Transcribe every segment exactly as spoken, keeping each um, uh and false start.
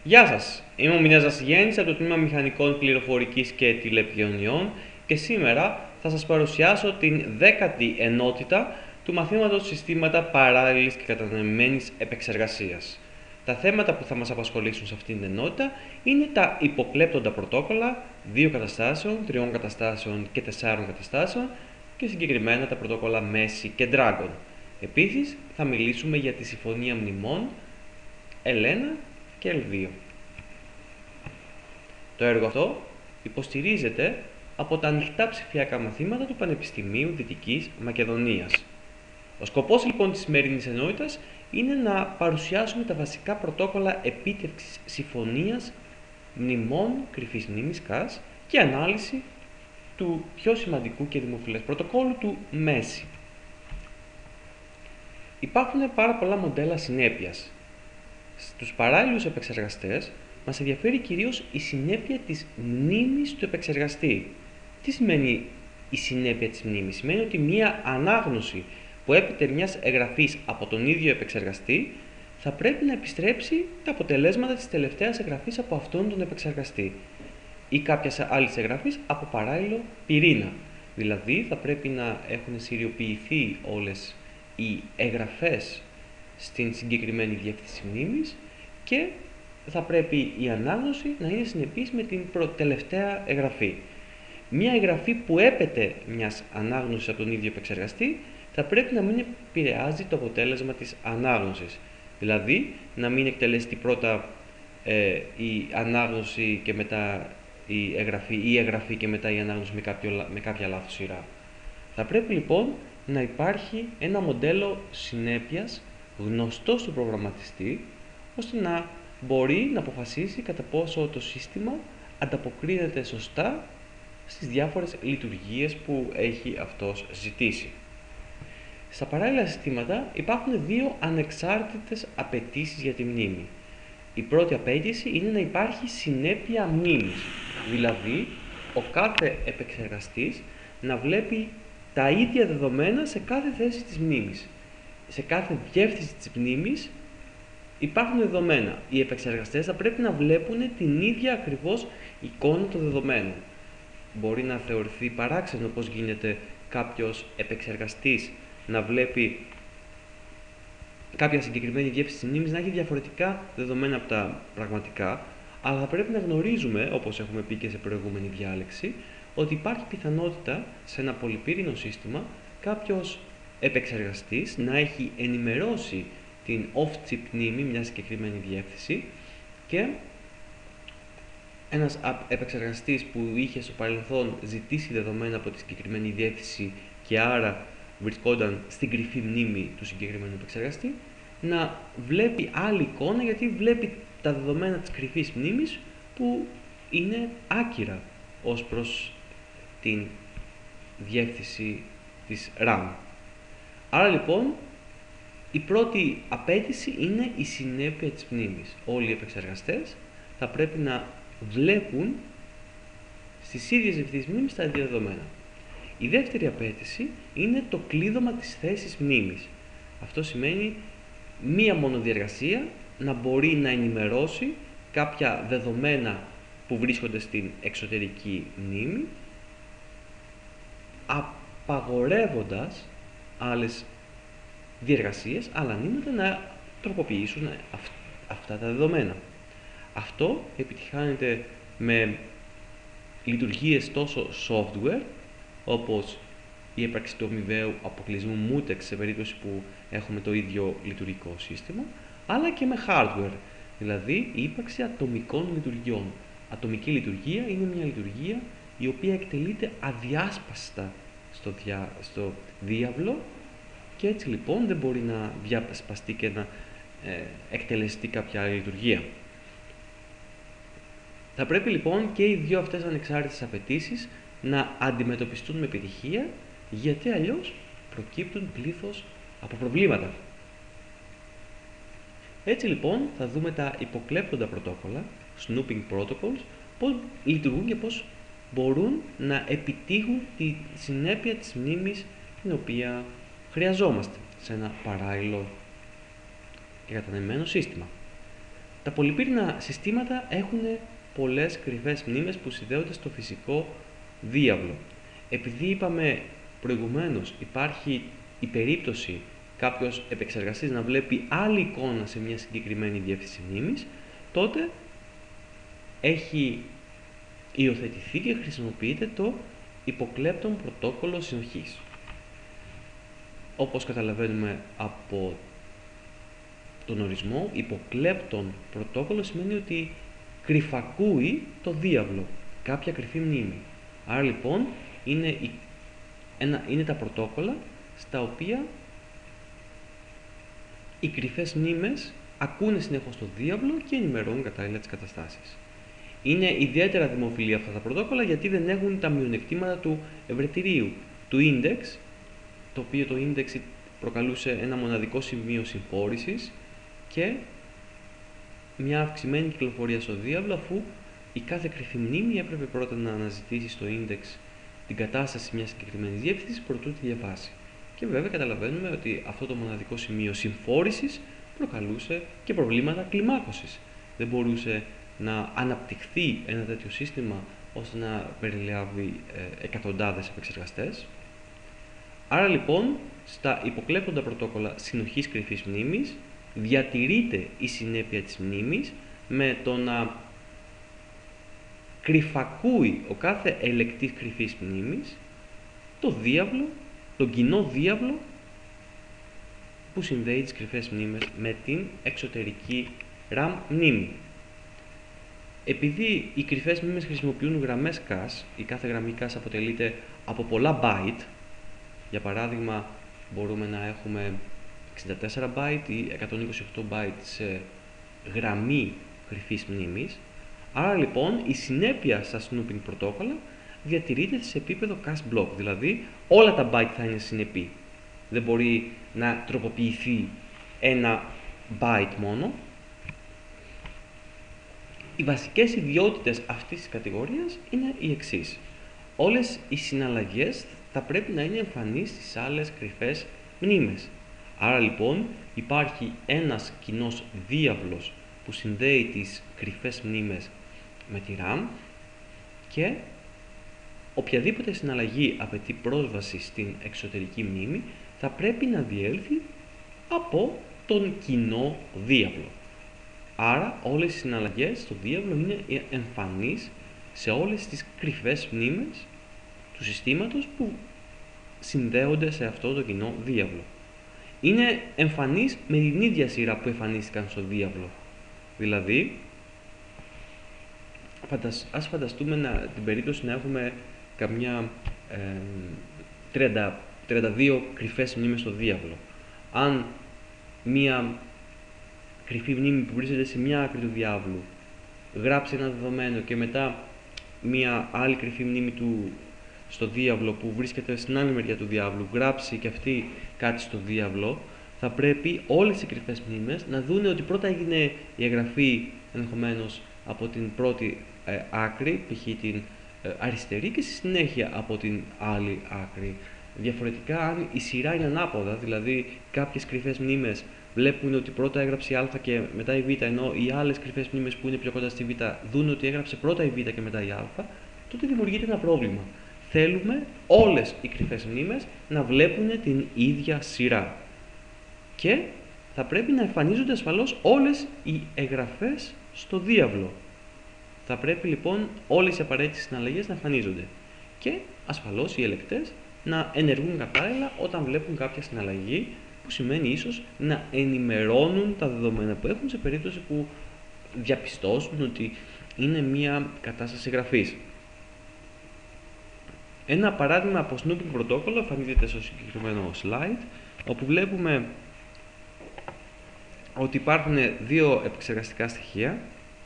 Γεια σας, είμαι ο Μινέζας Ζασιγέννης από το Τμήμα Μηχανικών Πληροφορικής και Τηλεπικοινωνιών και σήμερα θα σας παρουσιάσω την δέκατη ενότητα του μαθήματος Συστήματα Παράλληλης και Κατανεμημένης Επεξεργασίας. Τα θέματα που θα μας απασχολήσουν σε αυτήν την ενότητα είναι τα υποκλέπτοντα πρωτόκολλα δύο καταστάσεων, τριών καταστάσεων και τεσσάρων καταστάσεων και συγκεκριμένα τα πρωτόκολλα μέση και Dragon. Επίσης, θα μιλήσουμε για τη Συμφωνία Μνημών ελ ένα και ελ δύο. Το έργο αυτό υποστηρίζεται από τα ανοιχτά ψηφιακά μαθήματα του Πανεπιστημίου Δυτικής Μακεδονίας. Ο σκοπός λοιπόν της σημερινής ενότητας είναι να παρουσιάσουμε τα βασικά πρωτόκολλα επίτευξης συμφωνίας μνημών κρυφής μνήμης ΚΑΣ και ανάλυση του πιο σημαντικού και δημοφιλές πρωτοκόλλου του μέση. Υπάρχουν πάρα πολλά μοντέλα συνέπειας. Στους παράλληλους επεξεργαστές μας ενδιαφέρει κυρίως η συνέπεια της μνήμης του επεξεργαστή. Τι σημαίνει η συνέπεια της μνήμης? Σημαίνει ότι μία ανάγνωση που έπειτε μιας εγγραφής από τον ίδιο επεξεργαστή θα πρέπει να επιστρέψει τα αποτελέσματα της τελευταίας εγγραφής από αυτόν τον επεξεργαστή ή κάποιας άλλης εγγραφής από παράλληλο πυρήνα. Δηλαδή θα πρέπει να έχουν συριοποιηθεί όλες οι εγγραφές στην συγκεκριμένη διεύθυνση μνήμης και θα πρέπει η ανάγνωση να είναι συνεπής με την προτελευταία εγγραφή. Μια εγγραφή που έπεται μιας ανάγνωσης από τον ίδιο επεξεργαστή θα πρέπει να μην επηρεάζει το αποτέλεσμα της ανάγνωσης. Δηλαδή, να μην εκτελέσει πρώτα ε, η ανάγνωση και μετά η εγγραφή ή η εγγραφή και μετά η ανάγνωση με, κάποιο, με κάποια λάθος σειρά. Θα πρέπει λοιπόν να υπάρχει ένα μοντέλο συνέπειας γνωστό στον προγραμματιστή, ώστε να μπορεί να αποφασίσει κατά πόσο το σύστημα ανταποκρίνεται σωστά στις διάφορες λειτουργίες που έχει αυτός ζητήσει. Στα παράλληλα συστήματα υπάρχουν δύο ανεξάρτητες απαιτήσεις για τη μνήμη. Η πρώτη απαίτηση είναι να υπάρχει συνέπεια μνήμης, δηλαδή ο κάθε επεξεργαστής να βλέπει τα ίδια δεδομένα σε κάθε θέση της μνήμης. Σε κάθε διεύθυνση της μνήμης υπάρχουν δεδομένα. Οι επεξεργαστές θα πρέπει να βλέπουν την ίδια ακριβώς εικόνα των δεδομένων. Μπορεί να θεωρηθεί παράξενο πώς γίνεται κάποιος επεξεργαστής να βλέπει κάποια συγκεκριμένη διεύθυνση της μνήμης να έχει διαφορετικά δεδομένα από τα πραγματικά, αλλά θα πρέπει να γνωρίζουμε, όπως έχουμε πει και σε προηγούμενη διάλεξη, ότι υπάρχει πιθανότητα σε ένα πολυπύρινο σύστημα κάποιος επεξεργαστής να έχει ενημερώσει την off-chip μνήμη, μια συγκεκριμένη διεύθυνση, και ένας επεξεργαστής που είχε στο παρελθόν ζητήσει δεδομένα από τη συγκεκριμένη διεύθυνση και άρα βρισκόταν στην κρυφή μνήμη του συγκεκριμένου επεξεργαστή, να βλέπει άλλη εικόνα γιατί βλέπει τα δεδομένα της κρυφής μνήμης που είναι άκυρα ως προς την διεύθυνση της RAM. Άρα λοιπόν η πρώτη απέτηση είναι η συνέπεια της μνήμης. Όλοι οι επεξεργαστές θα πρέπει να βλέπουν στις ίδιες διευθύνσεις μνήμης τα ίδια δεδομένα. Η δεύτερη απέτηση είναι το κλείδωμα της θέσης μνήμης. Αυτό σημαίνει μία μόνο διεργασία να μπορεί να ενημερώσει κάποια δεδομένα που βρίσκονται στην εξωτερική μνήμη, απαγορεύοντας άλλες διεργασίες, άλλα μνήματα να τροποποιήσουν αυ- αυτά τα δεδομένα. Αυτό επιτυχάνεται με λειτουργίες τόσο software, όπως η ύπαρξη του αμοιβαίου αποκλεισμού mutex σε περίπτωση που έχουμε το ίδιο λειτουργικό σύστημα, αλλά και με hardware, δηλαδή η ύπαρξη ατομικών λειτουργιών. Ατομική λειτουργία είναι μια λειτουργία η οποία εκτελείται αδιάσπαστα στο, διά, στο διάβλο και έτσι λοιπόν δεν μπορεί να διασπαστεί και να ε, εκτελεστεί κάποια άλλη λειτουργία. Θα πρέπει λοιπόν και οι δύο αυτές ανεξάρτητες απαιτήσεις να αντιμετωπιστούν με επιτυχία, γιατί αλλιώς προκύπτουν πλήθος από προβλήματα. Έτσι λοιπόν θα δούμε τα υποκλέπτοντα πρωτόκολλα, snooping protocols, πώς λειτουργούν και πώς μπορούν να επιτύχουν τη συνέπεια της μνήμης την οποία χρειαζόμαστε σε ένα παράλληλο και κατανεμμένο σύστημα. Τα πολυπύρηνα συστήματα έχουν πολλές κρυφές μνήμες που συνδέονται στο φυσικό διάβλο. Επειδή είπαμε προηγουμένως υπάρχει η περίπτωση κάποιος επεξεργαστής να βλέπει άλλη εικόνα σε μια συγκεκριμένη διεύθυνση μνήμης, τότε έχει υιοθετηθεί και χρησιμοποιείται το υποκλέπτον πρωτόκολλο συνοχής. Όπως καταλαβαίνουμε από τον ορισμό, υποκλέπτον πρωτόκολλο σημαίνει ότι κρυφακούει το διάβλο, κάποια κρυφή μνήμη. Άρα λοιπόν είναι, η, ένα, είναι τα πρωτόκολλα στα οποία οι κρυφές μνήμες ακούνε συνεχώς το διάβλο και ενημερώνουν κατάλληλα τις καταστάσεις. Είναι ιδιαίτερα δημοφιλή αυτά τα πρωτόκολλα γιατί δεν έχουν τα μειονεκτήματα του ευρετηρίου, του index, το οποίο το index προκαλούσε ένα μοναδικό σημείο συμφόρησης και μια αυξημένη κυκλοφορία στο διάβλο, αφού η κάθε κρυφή μνήμη έπρεπε πρώτα να αναζητήσει στο index την κατάσταση μιας συγκεκριμένης διεύθυνσης προτού τη διαβάσει. Και βέβαια καταλαβαίνουμε ότι αυτό το μοναδικό σημείο συμφόρησης προκαλούσε και προβλήματα κλιμάκωσης. Δεν μπορούσε να αναπτυχθεί ένα τέτοιο σύστημα ώστε να περιλάβει ε, εκατοντάδες επεξεργαστές. Άρα λοιπόν, στα υποκλέπτοντα πρωτόκολλα συνοχής κρυφής μνήμης διατηρείται η συνέπεια της μνήμης με το να κρυφακούει ο κάθε ελεκτής κρυφής μνήμης το διάβλο, τον κοινό διάβλο που συνδέει τις κρυφές μνήμες με την εξωτερική RAM μνήμη. Επειδή οι κρυφές μνήμες χρησιμοποιούν γραμμές cache, η κάθε γραμμή cache αποτελείται από πολλά byte. Για παράδειγμα, μπορούμε να έχουμε εξήντα τέσσερα byte ή εκατόν είκοσι οκτώ byte σε γραμμή κρυφής μνήμης. Άρα λοιπόν η συνέπεια στα snooping πρωτόκολλα διατηρείται σε επίπεδο cache block, δηλαδή όλα τα byte θα είναι συνεπή. Δεν μπορεί να τροποποιηθεί ένα byte μόνο. Οι βασικές ιδιότητες αυτής της κατηγορίας είναι οι εξής. Όλες οι συναλλαγές θα πρέπει να είναι εμφανείς στις άλλες κρυφές μνήμες. Άρα λοιπόν υπάρχει ένας κοινός διάβλος που συνδέει τις κρυφές μνήμες με τη RAM και οποιαδήποτε συναλλαγή απαιτεί πρόσβαση στην εξωτερική μνήμη θα πρέπει να διέλθει από τον κοινό διάβλο. Άρα όλες οι συναλλαγές στο διάβλο είναι εμφανείς σε όλες τις κρυφές μνήμες του συστήματος που συνδέονται σε αυτό το κοινό διάβλο. Είναι εμφανείς με την ίδια σειρά που εμφανίστηκαν στο διάβλο. Δηλαδή, ας φανταστούμε να, την περίπτωση να έχουμε καμιά ε, τριάντα, τριάντα δύο κρυφές μνήμες στο διάβλο. Αν μία κρυφή μνήμη που βρίσκεται σε μια άκρη του διάβλου γράψει ένα δεδομένο και μετά μια άλλη κρυφή μνήμη του στο διάβλο που βρίσκεται στην άλλη μεριά του διάβλου γράψει και αυτή κάτι στο διάβλο, θα πρέπει όλες οι κρυφές μνήμες να δούνε ότι πρώτα έγινε η εγγραφή ενδεχομένως από την πρώτη ε, άκρη, π.χ. την ε, αριστερή, και στη συνέχεια από την άλλη άκρη. Διαφορετικά, αν η σειρά είναι ανάποδα, δηλαδή κάποιες κρυφές μνήμες βλέπουν ότι πρώτα έγραψε η Α και μετά η Β, ενώ οι άλλες κρυφές μνήμες που είναι πιο κοντά στη Β δουν ότι έγραψε πρώτα η Β και μετά η Α, τότε δημιουργείται ένα πρόβλημα. Θέλουμε όλες οι κρυφές μνήμες να βλέπουν την ίδια σειρά. Και θα πρέπει να εμφανίζονται ασφαλώς όλες οι εγγραφές στο διάβλο. Θα πρέπει λοιπόν όλες οι απαραίτητες συναλλαγές να εμφανίζονται. Και ασφαλώς οι ελεκτές να ενεργούν κατάλληλα όταν βλέπουν κάποια συναλλαγή, που σημαίνει ίσως να ενημερώνουν τα δεδομένα που έχουν σε περίπτωση που διαπιστώσουν ότι είναι μια κατάσταση εγγραφής. Ένα παράδειγμα από snooping πρωτόκολλο εμφανίζεται στο συγκεκριμένο slide, όπου βλέπουμε ότι υπάρχουν δύο επεξεργαστικά στοιχεία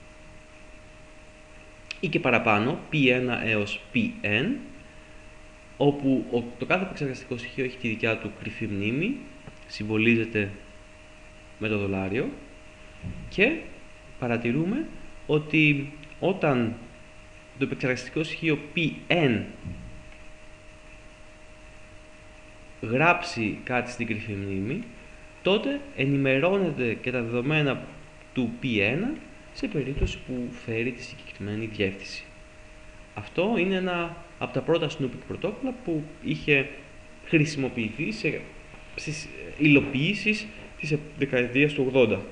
ή και παραπάνω, πι ένα έως πι εν, όπου το κάθε επεξεργαστικό στοιχείο έχει τη δικιά του κρυφή μνήμη, συμβολίζεται με το δολάριο, και παρατηρούμε ότι όταν το επεξεργαστικό στοιχείο πι εν γράψει κάτι στην κρυφή μνήμη, τότε ενημερώνεται και τα δεδομένα του πι ένα σε περίπτωση που φέρει τη συγκεκριμένη διεύθυνση. Αυτό είναι ένα από τα πρώτα Snoopik πρωτόκολλα που είχε χρησιμοποιηθεί σε, στις υλοποιήσεις της δεκαετίας του ογδόντα.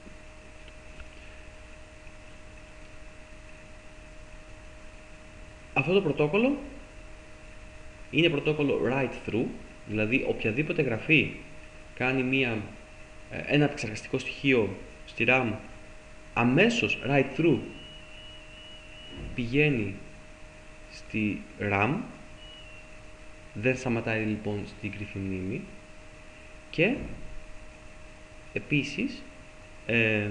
Αυτό το πρωτόκολλο είναι πρωτόκολλο write-through, δηλαδή οποιαδήποτε γραφή κάνει μία, ένα επεξεργαστικό στοιχείο στη RAM, αμέσως write-through πηγαίνει στη RAM, δεν σταματάει λοιπόν στην κρυφή μνήμη, και επίσης ε,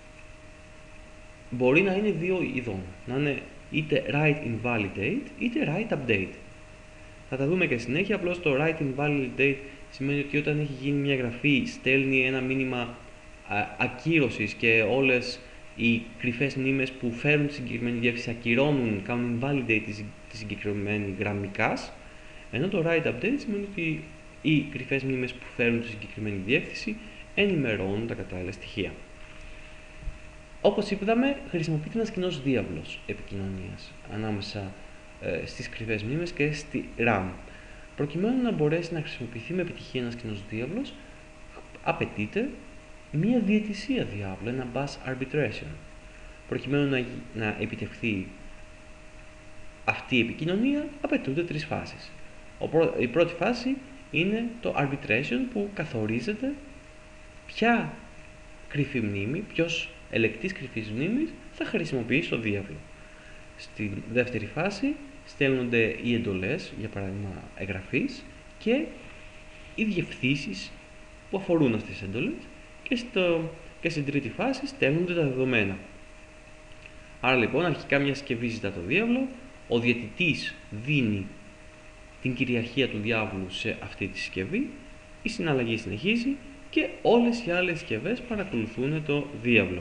μπορεί να είναι δύο ειδών, να είναι είτε write invalidate είτε write update. Θα τα δούμε και συνέχεια. Απλώς το write invalidate σημαίνει ότι όταν έχει γίνει μια γραφή στέλνει ένα μήνυμα ακύρωσης και όλες οι κρυφές μνήμες που φέρουν τη συγκεκριμένη διεύθυνση ακυρώνουν, κάνουν invalidate τη συγκεκριμένη γραμμή cache, ενώ το write update σημαίνει ότι οι κρυφές μνήμες που φέρουν τη συγκεκριμένη διεύθυνση ενημερώνουν τα κατάλληλα στοιχεία. Όπως είπαμε, χρησιμοποιείται ένας κοινός διάβλος επικοινωνίας ανάμεσα ε, στις κρυφές μνήμες και στη RAM. Προκειμένου να μπορέσει να χρησιμοποιηθεί με επιτυχία ένας κοινός διάβλος, απαιτείται μία διαιτησία διάβλου, ένα bus arbitration. Προκειμένου να, να επιτευχθεί αυτή η επικοινωνία, απαιτούνται τρεις φάσεις. Η πρώτη φάση είναι το arbitration, που καθορίζεται ποια κρυφή μνήμη, ποιος ελεκτής κρυφής μνήμης θα χρησιμοποιήσει το διάβλο. Στη δεύτερη φάση στέλνονται οι εντολές, για παράδειγμα εγγραφής, και οι διευθύνσεις που αφορούν αυτές τις εντολές, και, στο, και στην τρίτη φάση στέλνονται τα δεδομένα. Άρα λοιπόν αρχικά μια συσκευή ζητά το διάβλο, ο διαιτητής δίνει την κυριαρχία του διάβλου σε αυτή τη συσκευή, η συναλλαγή συνεχίζει και όλες οι άλλες συσκευές παρακολουθούν το διάβλο.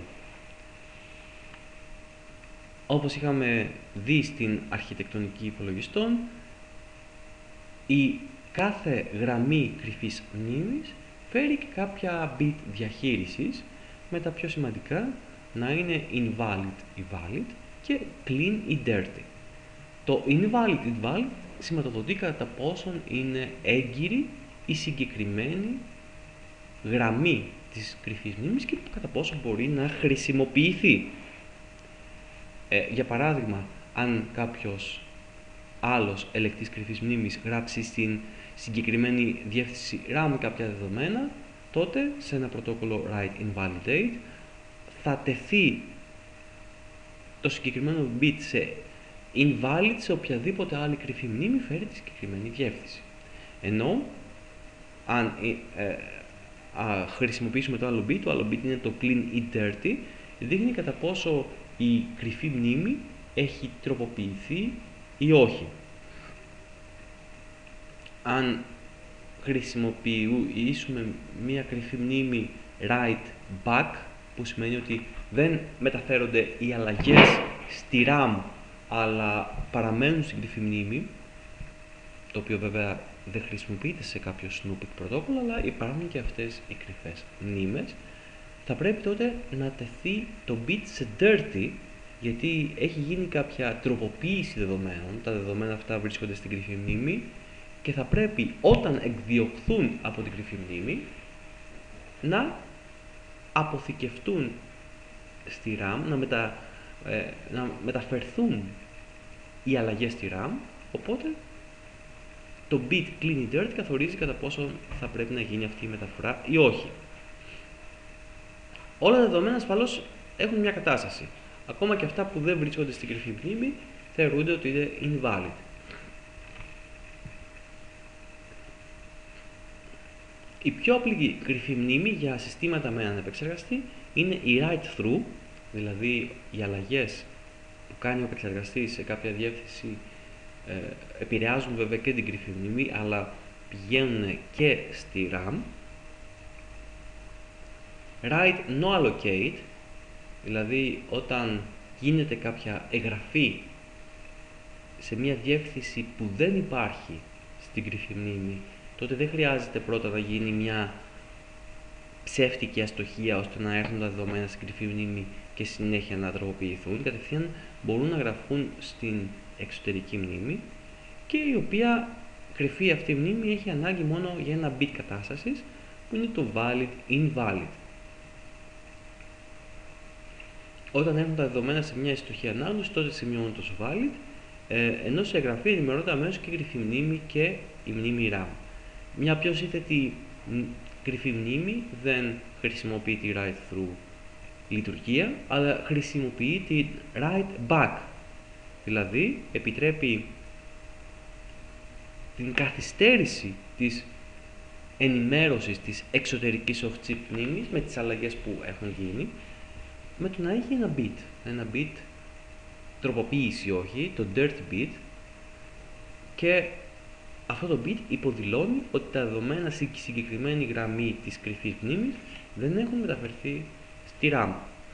Όπως είχαμε δει στην αρχιτεκτονική υπολογιστών, η κάθε γραμμή κρυφής μνήμης φέρει και κάποια bit διαχείρισης, με τα πιο σημαντικά να είναι invalid ή valid και clean ή dirty. Το invalid ή valid σηματοδοτεί κατά πόσον είναι έγκυρη η συγκεκριμένη γραμμή της κρυφής μνήμης και κατά πόσο μπορεί να χρησιμοποιηθεί. Ε, για παράδειγμα, αν κάποιος άλλος ελεκτής κρυφής μνήμης γράψει στην συγκεκριμένη διεύθυνση RAM κάποια δεδομένα, τότε σε ένα πρωτόκολλο write invalidate θα τεθεί το συγκεκριμένο bit σε invalid σε οποιαδήποτε άλλη κρυφή μνήμη φέρει τη συγκεκριμένη διεύθυνση. Ενώ αν ε, ε, α, χρησιμοποιήσουμε το άλλο bit, το άλλο bit είναι το clean ή dirty, δείχνει κατά πόσο η κρυφή μνήμη έχει τροποποιηθεί ή όχι. Αν χρησιμοποιήσουμε μία κρυφή μνήμη write back, που σημαίνει ότι δεν μεταφέρονται οι αλλαγές στη RAM αλλά παραμένουν στην κρυφή μνήμη, το οποίο βέβαια δεν χρησιμοποιείται σε κάποιο Snoopik πρωτόκολλο, αλλά υπάρχουν και αυτές οι κρυφές μνήμες, θα πρέπει τότε να τεθεί το bit σε dirty, γιατί έχει γίνει κάποια τροποποίηση δεδομένων, τα δεδομένα αυτά βρίσκονται στην κρυφή μνήμη και θα πρέπει όταν εκδιωχθούν από την κρυφή μνήμη να αποθηκευτούν στη RAM, να, μετα, ε, να μεταφερθούν οι αλλαγές στη RAM, οπότε το bit clean ή dirty καθορίζει κατά πόσο θα πρέπει να γίνει αυτή η μεταφορά ή όχι. Όλα τα δεδομένα ασφαλώς έχουν μια κατάσταση. Ακόμα και αυτά που δεν βρίσκονται στην κρυφή μνήμη θεωρούνται ότι είναι invalid. Η πιο απλή κρυφή μνήμη για συστήματα με έναν επεξεργαστή είναι η write-through, δηλαδή οι αλλαγές που κάνει ο επεξεργαστής σε κάποια διεύθυνση ε, επηρεάζουν βέβαια και την κρυφή μνήμη, αλλά πηγαίνουν και στη RAM. Write no allocate, δηλαδή όταν γίνεται κάποια εγγραφή σε μια διεύθυνση που δεν υπάρχει στην κρυφή μνήμη, τότε δεν χρειάζεται πρώτα να γίνει μια ψεύτικη αστοχία ώστε να έρθουν τα δεδομένα στην κρυφή μνήμη και συνέχεια να τροποποιηθούν, κατευθείαν μπορούν να γραφούν στην εξωτερική μνήμη και η οποία κρυφή αυτή μνήμη έχει ανάγκη μόνο για ένα bit κατάστασης που είναι το valid-invalid. Όταν έχουν τα δεδομένα σε μια ιστοχή ανάγνωση, τότε σημειώνουν το valid, ε, ενώ σε εγγραφή ενημερώνεται αμέσως και η κρυφή μνήμη και η μνήμη RAM. Μια πιο σύνθετη κρυφή μνήμη δεν χρησιμοποιεί τη write-through λειτουργία, αλλά χρησιμοποιεί τη write-back. Δηλαδή, επιτρέπει την καθυστέρηση της ενημέρωσης της εξωτερικής off-chip μνήμης με τις αλλαγές που έχουν γίνει, με το να έχει ένα bit, ένα bit τροποποίηση όχι, το dirty bit, και αυτό το bit υποδηλώνει ότι τα δεδομένα στη συγκεκριμένη γραμμή της κρυφής μνήμης δεν έχουν μεταφερθεί στη RAM.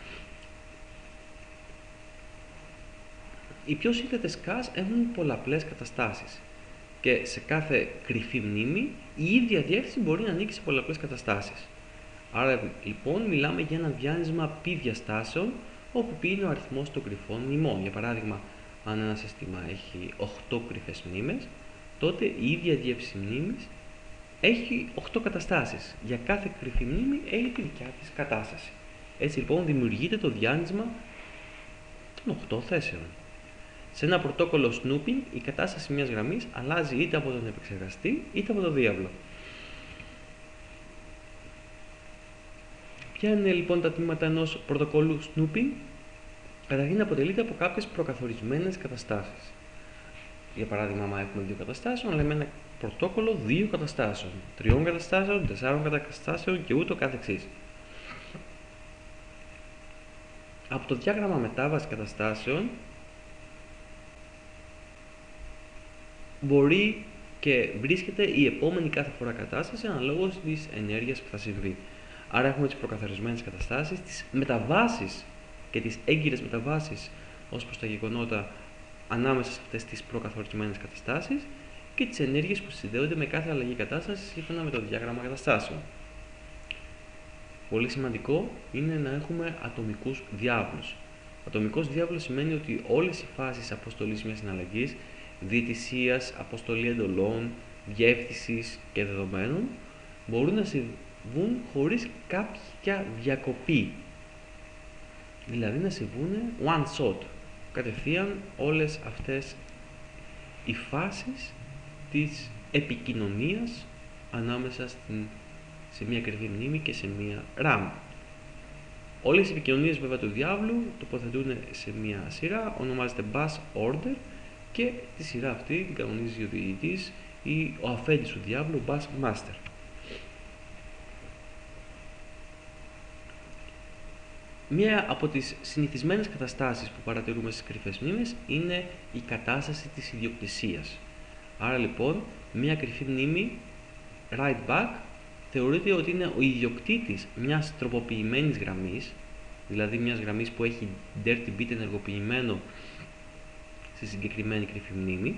Οι πιο σύνθετες cache έχουν πολλαπλές καταστάσεις και σε κάθε κρυφή μνήμη η ίδια διεύθυνση μπορεί να ανήκει σε πολλαπλές καταστάσεις. Άρα λοιπόν μιλάμε για ένα διάνυσμα π διαστάσεων, όπου π είναι ο αριθμός των κρυφών μνημών. Για παράδειγμα, αν ένα σύστημα έχει οκτώ κρυφές μνήμες, τότε η ίδια διεύθυνση μνήμης έχει οκτώ καταστάσεις. Για κάθε κρυφή μνήμη έχει τη δικιά της κατάσταση. Έτσι λοιπόν δημιουργείται το διάνυσμα των οκτώ θέσεων. Σε ένα πρωτόκολλο snooping, η κατάσταση μιας γραμμής αλλάζει είτε από τον επεξεργαστή είτε από τον διάβλο. Ποια είναι λοιπόν τα τμήματα ενός πρωτοκόλλου snooping? Καταρχήν αποτελείται από κάποιες προκαθορισμένες καταστάσεις. Για παράδειγμα, άμα έχουμε δύο καταστάσεων, λέμε ένα πρωτόκολλο δύο καταστάσεων, τριών καταστάσεων, τεσσάρων καταστάσεων και ούτω καθεξής. Από το διάγραμμα μετάβασης καταστάσεων μπορεί και βρίσκεται η επόμενη κάθε φορά κατάσταση αναλόγως της ενέργειας που θα συμβεί. Άρα έχουμε τις προκαθορισμένες καταστάσεις, τις μεταβάσεις και τις έγκυρες μεταβάσεις ως προς τα γεγονότα ανάμεσα σε αυτές τις προκαθορισμένες καταστάσεις και τις ενέργειες που συνδέονται με κάθε αλλαγή κατάστασης σύμφωνα με το διάγραμμα καταστάσεων. Πολύ σημαντικό είναι να έχουμε ατομικούς διάβλους. Ατομικός διάβλος σημαίνει ότι όλες οι φάσεις αποστολής μιας συναλλαγής, διαιτησίας, αποστολή εντολών, διεύθυνσης και δεδομένων μπορούν να συμβούν χωρίς κάποια διακοπή. Δηλαδή να συμβούν one shot, κατευθείαν όλες αυτές οι φάσεις της επικοινωνίας ανάμεσα στην, σε μια κρυφή μνήμη και σε μια RAM. Όλες οι επικοινωνίες βέβαια του διάβλου τοποθετούν σε μια σειρά, ονομάζεται bus order, και τη σειρά αυτή την κανονίζει ο διαιτητής ή ο αφέντης του διάβλου, bus master. Μία από τις συνηθισμένες καταστάσεις που παρατηρούμε στις κρυφές μνήμες είναι η κατάσταση της ιδιοκτησίας. Άρα λοιπόν, μία κρυφή μνήμη write back θεωρείται ότι είναι ο ιδιοκτήτης μιας τροποποιημένης γραμμής, δηλαδή μιας γραμμής που έχει dirty bit ενεργοποιημένο στη συγκεκριμένη κρυφή μνήμη,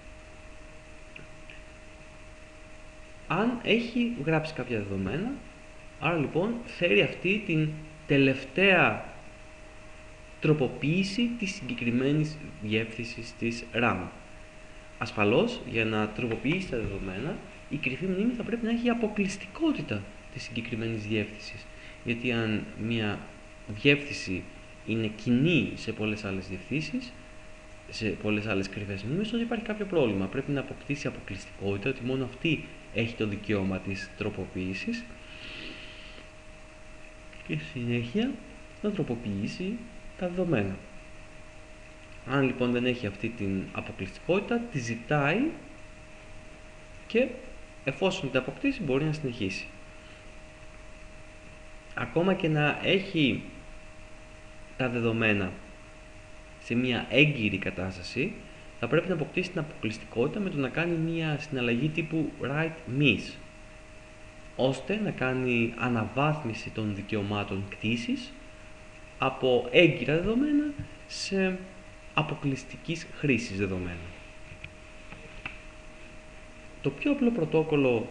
αν έχει γράψει κάποια δεδομένα. Άρα λοιπόν φέρει αυτή την τελευταία τροποποίηση της συγκεκριμένης διεύθυνσης της RAM. Ασφαλώς, για να τροποποιήσει τα δεδομένα, η κρυφή μνήμη θα πρέπει να έχει αποκλειστικότητα της συγκεκριμένης διεύθυνσης. Γιατί αν μια διεύθυνση είναι κοινή σε πολλές άλλες διευθύνσεις, σε πολλές άλλες κρυφές μνήμες, τότε υπάρχει κάποιο πρόβλημα. Πρέπει να αποκτήσει αποκλειστικότητα, ότι μόνο αυτή έχει το δικαίωμα της τροποποίησης και συνέχεια να τροποποιήσει τα δεδομένα. Αν λοιπόν δεν έχει αυτή την αποκλειστικότητα, τη ζητάει και εφόσον την αποκτήσει μπορεί να συνεχίσει. Ακόμα και να έχει τα δεδομένα σε μια έγκυρη κατάσταση, θα πρέπει να αποκτήσει την αποκλειστικότητα με το να κάνει μια συναλλαγή τύπου write miss, ώστε να κάνει αναβάθμιση των δικαιωμάτων κτήσης από έγκυρα δεδομένα σε αποκλειστικής χρήσης δεδομένα. Το πιο απλό πρωτόκολλο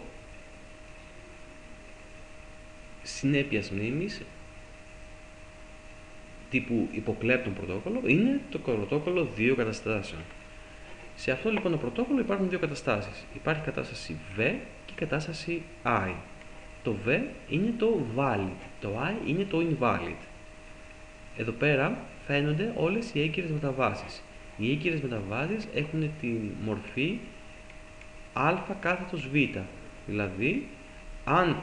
συνέπειας μνήμης τύπου υποκλέπτων πρωτόκολλο είναι το πρωτόκολλο δύο καταστάσεων. Σε αυτό λοιπόν το πρωτόκολλο υπάρχουν δύο καταστάσεις. Υπάρχει κατάσταση V και κατάσταση I. Το V είναι το valid, το I είναι το invalid. Εδώ πέρα φαίνονται όλες οι έγκυρες μεταβάσεις. Οι έγκυρες μεταβάσεις έχουν τη μορφή α κάθετος β. Δηλαδή, αν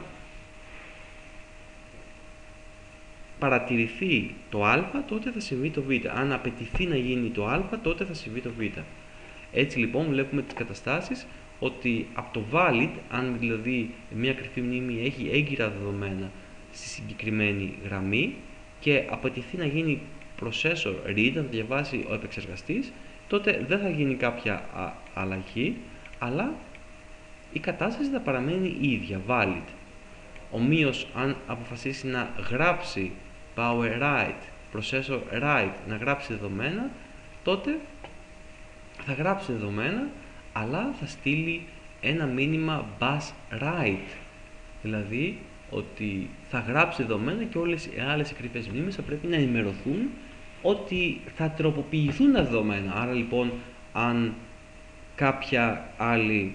παρατηρηθεί το α, τότε θα συμβεί το β. Αν απαιτηθεί να γίνει το α, τότε θα συμβεί το β. Έτσι λοιπόν βλέπουμε τις καταστάσεις ότι από το valid, αν δηλαδή μια κρυφή μνήμη έχει έγκυρα δεδομένα στη συγκεκριμένη γραμμή και απαιτηθεί να γίνει processor read, να διαβάσει ο επεξεργαστής, τότε δεν θα γίνει κάποια αλλαγή, αλλά η κατάσταση θα παραμένει η ίδια, valid. Ομοίως, αν αποφασίσει να γράψει power write, processor write, να γράψει δεδομένα, τότε θα γράψει δεδομένα, αλλά θα στείλει ένα μήνυμα bus write. Δηλαδή, ότι θα γράψει δεδομένα και όλες οι άλλες κρυφές μνήμες θα πρέπει να ενημερωθούν ότι θα τροποποιηθούν τα δεδομένα. Άρα λοιπόν, αν κάποια άλλη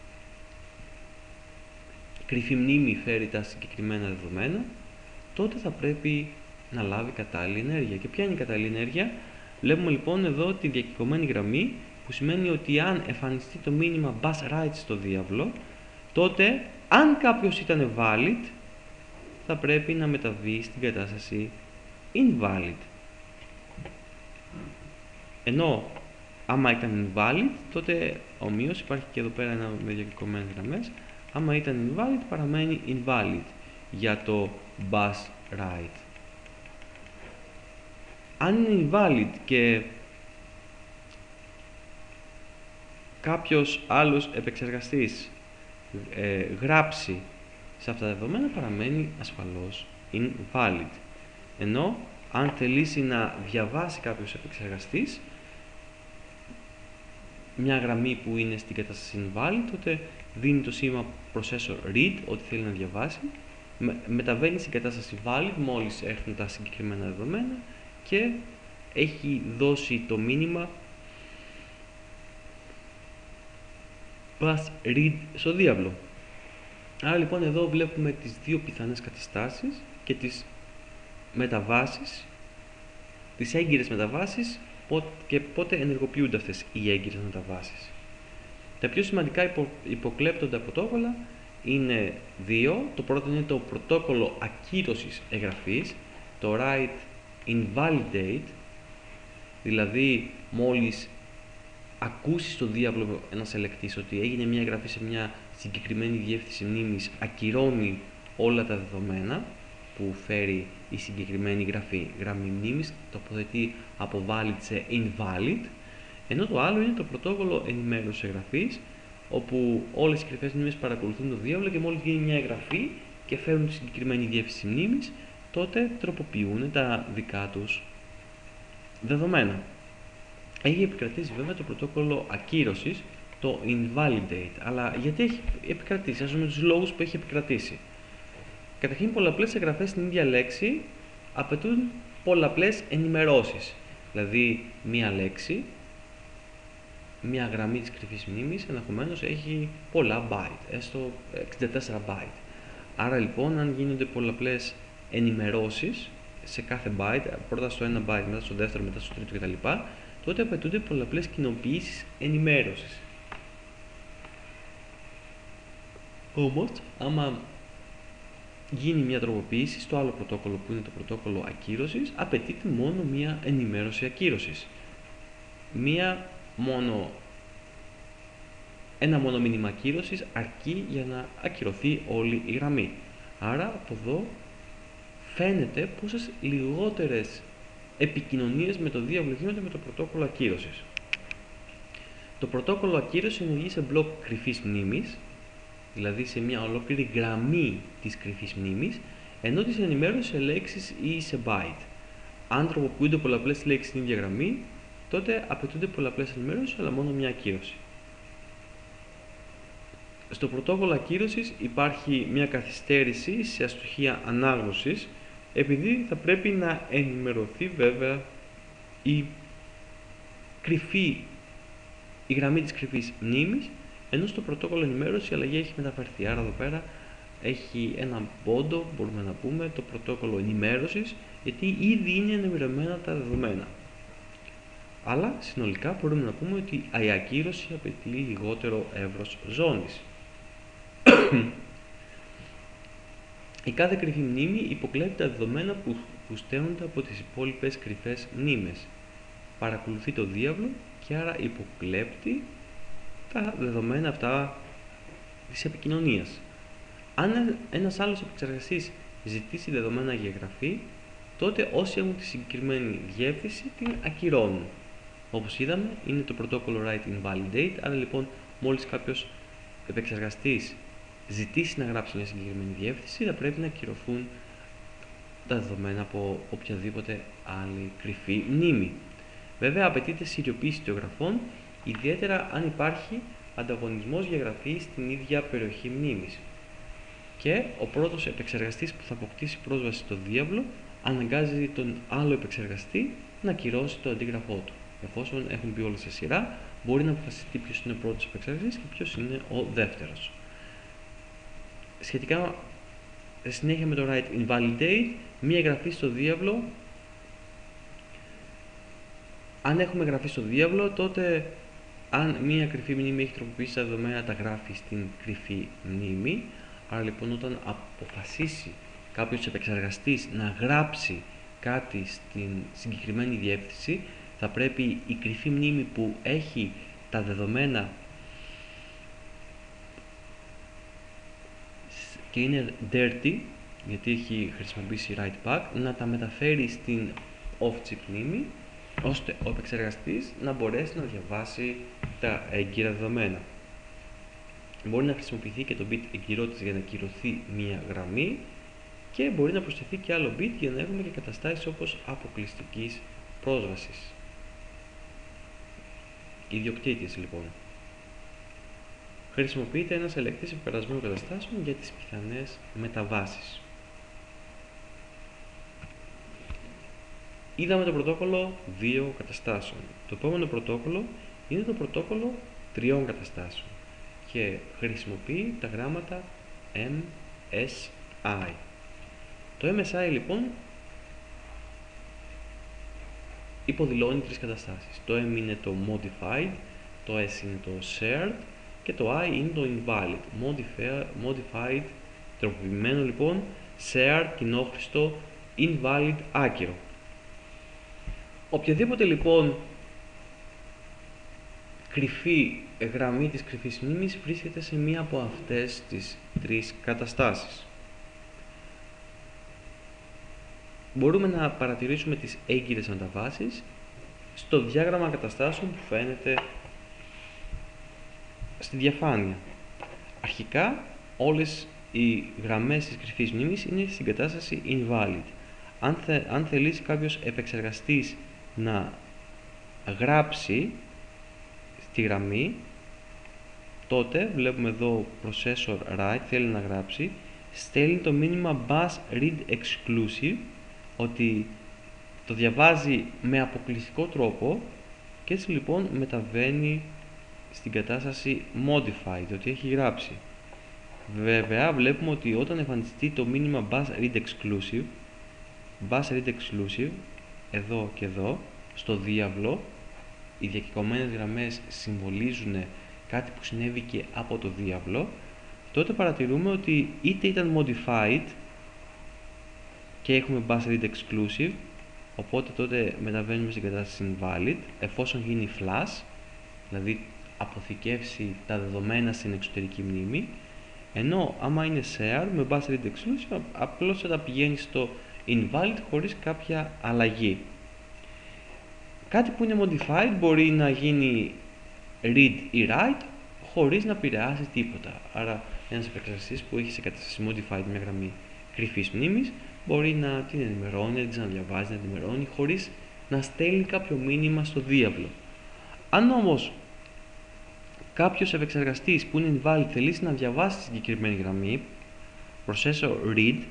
κρυφή μνήμη φέρει τα συγκεκριμένα δεδομένα, τότε θα πρέπει να λάβει κατάλληλη ενέργεια. Και ποια είναι η κατάλληλη ενέργεια? Βλέπουμε λοιπόν εδώ τη διακεκομένη γραμμή, που σημαίνει ότι αν εμφανιστεί το μήνυμα bus write στο διάβλο, τότε αν κάποιος ήταν valid, θα πρέπει να μεταβεί στην κατάσταση invalid. Ενώ άμα ήταν invalid, τότε ομοίως υπάρχει και εδώ πέρα ένα με διακεκομένες γραμμές, άμα ήταν invalid παραμένει invalid για το bus write. Αν είναι invalid και κάποιος άλλος επεξεργαστής ε, γράψει σε αυτά τα δεδομένα, παραμένει ασφαλώς invalid. Ενώ αν θελήσει να διαβάσει κάποιος επεξεργαστής μια γραμμή που είναι στην κατάσταση invalid, τότε δίνει το σήμα processor read, ότι θέλει να διαβάσει, μεταβαίνει στην κατάσταση valid μόλις έρθουν τα συγκεκριμένα δεδομένα και έχει δώσει το μήνυμα bus read στο διάβλο. Άρα λοιπόν εδώ βλέπουμε τις δύο πιθανές καταστάσεις και τις μεταβάσεις, τις έγκυρες μεταβάσεις και πότε ενεργοποιούνται αυτές οι έγκυρες μεταβάσεις. Τα πιο σημαντικά υπο, υποκλέπτοντα πρωτόκολλα είναι δύο. Το πρώτο είναι το πρωτόκολλο ακύρωσης εγγραφής, το write invalidate, δηλαδή μόλις ακούσει στο διάβλο ένας ελεκτής ότι έγινε μια εγγραφή σε μια συγκεκριμένη διεύθυνση μνήμης, ακυρώνει όλα τα δεδομένα που φέρει η συγκεκριμένη γραφή, γραμμή μνήμης, τοποθετεί από valid σε invalid. Ενώ το άλλο είναι το πρωτόκολλο ενημέρωσης εγγραφής, όπου όλες οι κρυφές μνήμες παρακολουθούν το διάβλο και μόλις γίνει μια εγγραφή και φέρουν τη συγκεκριμένη διεύθυνση μνήμης, τότε τροποποιούν τα δικά τους δεδομένα. Έχει επικρατήσει βέβαια το πρωτόκολλο ακύρωσης, το invalidate. Αλλά γιατί έχει επικρατήσει? Ας δούμε τους λόγους που έχει επικρατήσει. Καταρχήν, πολλαπλές εγγραφές στην ίδια λέξη απαιτούν πολλαπλές ενημερώσεις. Δηλαδή, μία λέξη, μία γραμμή της κρυφής μνήμης, ενδεχομένως έχει πολλά byte, έστω εξήντα τέσσερα byte. Άρα λοιπόν, αν γίνονται πολλαπλές ενημερώσεις σε κάθε byte, πρώτα στο ένα byte, μετά στο δεύτερο, μετά στο τρίτο κτλ., τότε απαιτούνται πολλαπλές κοινοποιήσεις ενημέρωσης. Όμως, άμα γίνει μια τροποποίηση στο άλλο πρωτόκολλο που είναι το πρωτόκολλο ακύρωσης, απαιτείται μόνο μια ενημέρωση ακύρωσης. Μία μόνο, ένα μόνο μήνυμα ακύρωσης αρκεί για να ακυρωθεί όλη η γραμμή. Άρα από εδώ φαίνεται πόσες λιγότερες επικοινωνίες με το διάβλο γίνονται με το πρωτόκολλο ακύρωσης. Το πρωτόκολλο ακύρωσης ενεργεί σε μπλοκ κρυφής μνήμης, δηλαδή σε μια ολόκληρη γραμμή της κρυφής μνήμης, ενώ της ενημέρωση σε λέξεις ή σε byte. Αν τροποποιούνται πολλαπλές λέξεις στην ίδια γραμμή, τότε απαιτούνται πολλαπλές ενημέρωσης, αλλά μόνο μια ακύρωση. Στο πρωτόκολλο ακύρωσης υπάρχει μια καθυστέρηση σε αστοχία ανάγνωσης επειδή θα πρέπει να ενημερωθεί βέβαια η κρυφή, η γραμμή της κρυφής μνήμης, ενώ στο πρωτόκολλο ενημέρωση η αλλαγή έχει μεταφερθεί. Άρα εδώ πέρα έχει ένα πόντο, μπορούμε να πούμε, το πρωτόκολλο ενημέρωσης, γιατί ήδη είναι ενημερωμένα τα δεδομένα. Αλλά συνολικά μπορούμε να πούμε ότι η ακύρωση απαιτεί λιγότερο εύρος ζώνης. Η κάθε κρυφή μνήμη υποκλέπει τα δεδομένα που, που στέλνονται από τις υπόλοιπες κρυφές μνήμες. Παρακολουθεί το διάβλο και άρα υποκλέπτει τα δεδομένα αυτά της επικοινωνίας. Αν ένας άλλος επεξεργαστής ζητήσει δεδομένα για εγγραφή, τότε όσοι έχουν τη συγκεκριμένη διεύθυνση την ακυρώνουν. Όπως είδαμε, είναι το πρωτόκολλο write invalidate, άρα λοιπόν μόλις κάποιος επεξεργαστής ζητήσει να γράψει μια συγκεκριμένη διεύθυνση, θα πρέπει να ακυρωθούν τα δεδομένα από οποιαδήποτε άλλη κρυφή μνήμη. Βέβαια, απαιτείται seriοποίηση των εγγραφών, ιδιαίτερα αν υπάρχει ανταγωνισμός για εγγραφή στην ίδια περιοχή μνήμης. Και ο πρώτος επεξεργαστής που θα αποκτήσει πρόσβαση στο διάβλο αναγκάζει τον άλλο επεξεργαστή να ακυρώσει το αντίγραφό του. Εφόσον έχουν μπει όλα σε σειρά, μπορεί να αποφασιστεί ποιος είναι ο πρώτος επεξεργαστής και ποιος είναι ο δεύτερος. Σχετικά, συνέχεια με το write invalidate, μία εγγραφή στο διάβλο, αν έχουμε εγγραφή στο διάβλο, τότε αν μία κρυφή μνήμη έχει τροποποιήσει τα δεδομένα, τα γράφει στην κρυφή μνήμη. Άρα λοιπόν, όταν αποφασίσει κάποιος επεξεργαστής να γράψει κάτι στην συγκεκριμένη διεύθυνση, θα πρέπει η κρυφή μνήμη που έχει τα δεδομένα και είναι dirty, γιατί έχει χρησιμοποιήσει write back, να τα μεταφέρει στην off-chip μνήμη, ώστε ο επεξεργαστής να μπορέσει να διαβάσει τα έγκυρα δεδομένα. Μπορεί να χρησιμοποιηθεί και το bit εγκυρότητας για να ακυρωθεί μία γραμμή και μπορεί να προσθεθεί και άλλο bit για να έχουμε και καταστάσεις όπως αποκλειστικής πρόσβασης. Ιδιοκτήτης λοιπόν. Χρησιμοποιείται ένας ελεγκτής επερασμένων καταστάσεων για τις πιθανές μεταβάσεις. Είδαμε το πρωτόκολλο δύο καταστάσεων. Το επόμενο πρωτόκολλο είναι το πρωτόκολλο τριών καταστάσεων και χρησιμοποιεί τα γράμματα εμ ες άι. Το εμ ες άι λοιπόν υποδηλώνει τρεις καταστάσεις. Το M είναι το modified, το S είναι το shared και το I είναι το invalid. Modified, τροποποιημένο λοιπόν, shared, κοινόχρηστο, invalid, άκυρο. Οποιαδήποτε λοιπόν κρυφή γραμμή της κρυφής μνήμης βρίσκεται σε μία από αυτές τις τρεις καταστάσεις. Μπορούμε να παρατηρήσουμε τις έγκυρες μεταβάσεις στο διάγραμμα καταστάσεων που φαίνεται στη διαφάνεια. Αρχικά όλες οι γραμμές της κρυφής μνήμης είναι στην κατάσταση invalid. Αν, θε, αν θελήσει κάποιος επεξεργαστής να γράψει στη γραμμή, τότε βλέπουμε εδώ processor write, θέλει να γράψει, στέλνει το μήνυμα bus read exclusive, ότι το διαβάζει με αποκλειστικό τρόπο και έτσι λοιπόν μεταβαίνει στην κατάσταση modified, ότι έχει γράψει. Βέβαια βλέπουμε ότι όταν εμφανιστεί το μήνυμα bus read exclusive, bus read exclusive, εδώ και εδώ, στο διάβλο, οι διακεκομένες γραμμές συμβολίζουν κάτι που συνέβηκε από το διάβλο, τότε παρατηρούμε ότι είτε ήταν modified και έχουμε bus read exclusive, οπότε τότε μεταβαίνουμε στην κατάσταση invalid, εφόσον γίνει flash, δηλαδή αποθηκεύσει τα δεδομένα στην εξωτερική μνήμη, ενώ άμα είναι share με bus read exclusive, απλώς θα τα πηγαίνει στο invalid χωρίς κάποια αλλαγή. Κάτι που είναι modified μπορεί να γίνει read ή write χωρίς να επηρεάσει τίποτα. Άρα ένας επεξεργαστής που έχει σε κατάσταση modified μια γραμμή κρυφής μνήμης μπορεί να την ενημερώνει, να την ξαναδιαβάζει, να την ενημερώνει χωρίς να στέλνει κάποιο μήνυμα στο διάβλο. Αν όμως κάποιος επεξεργαστής που είναι invalid θελήσει να διαβάσει τη συγκεκριμένη γραμμή, processor read,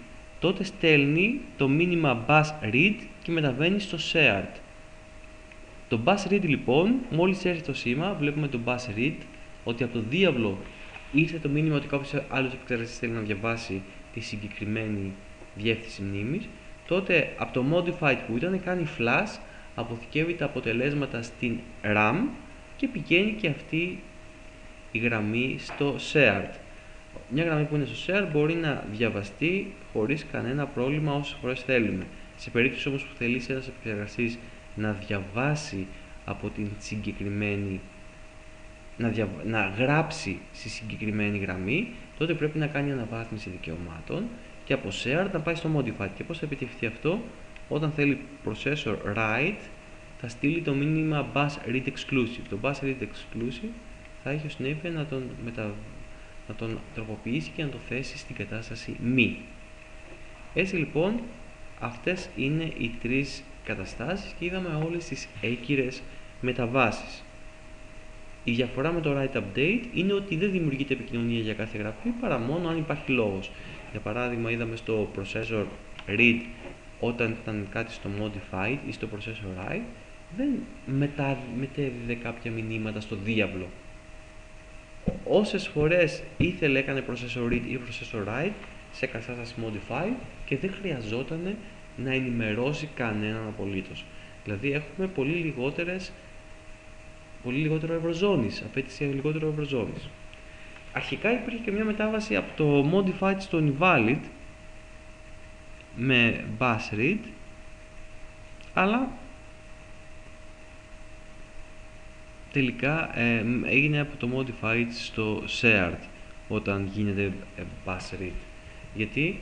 τότε στέλνει το μήνυμα bus read και μεταβαίνει στο shared. Το bus read λοιπόν, μόλις έρθει το σήμα, βλέπουμε το bus read, ότι από το διάβλο ήρθε το μήνυμα ότι κάποιος άλλος επεξεργαστής θέλει να διαβάσει τη συγκεκριμένη διεύθυνση μνήμης. Τότε από το modified που ήταν κάνει flash, αποθηκεύει τα αποτελέσματα στην RAM και πηγαίνει και αυτή η γραμμή στο shared. Μια γραμμή που είναι στο share μπορεί να διαβαστεί χωρίς κανένα πρόβλημα όσες φορές θέλουμε. Σε περίπτωση όμως που θελήσει ένας επεξεργαστής να διαβάσει από την συγκεκριμένη, να, δια... να γράψει στη συγκεκριμένη γραμμή, τότε πρέπει να κάνει αναβάθμιση δικαιωμάτων και από shared να πάει στο modified. Και πώς θα επιτευχθεί αυτό? Όταν θέλει processor write, θα στείλει το μήνυμα bus read exclusive. Το bus read exclusive θα έχει ως συνέπεια να τον, μετα... να τον τροποποιήσει και να το θέσει στην κατάσταση μη. Έτσι λοιπόν, αυτές είναι οι τρεις καταστάσεις και είδαμε όλες τις έγκυρες μεταβάσεις. Η διαφορά με το write update είναι ότι δεν δημιουργείται επικοινωνία για κάθε γραφή παρά μόνο αν υπάρχει λόγος. Για παράδειγμα, είδαμε στο processor read, όταν ήταν κάτι στο modified ή στο processor write, δεν μετα... μετέδιδε κάποια μηνύματα στο διάβλο. Όσες φορές ήθελε έκανε processor read ή processor write σε κατάσταση modified και δεν χρειαζόταν να ενημερώσει κανέναν απολύτως. Δηλαδή έχουμε πολύ λιγότερες πολύ λιγότερο ευρωζώνης, απέτηση για λιγότερο ευρωζώνης. Αρχικά υπήρχε και μια μετάβαση από το modified στο invalid με bus read, αλλά τελικά ε, έγινε από το modified στο shared όταν γίνεται ε, bus read, γιατί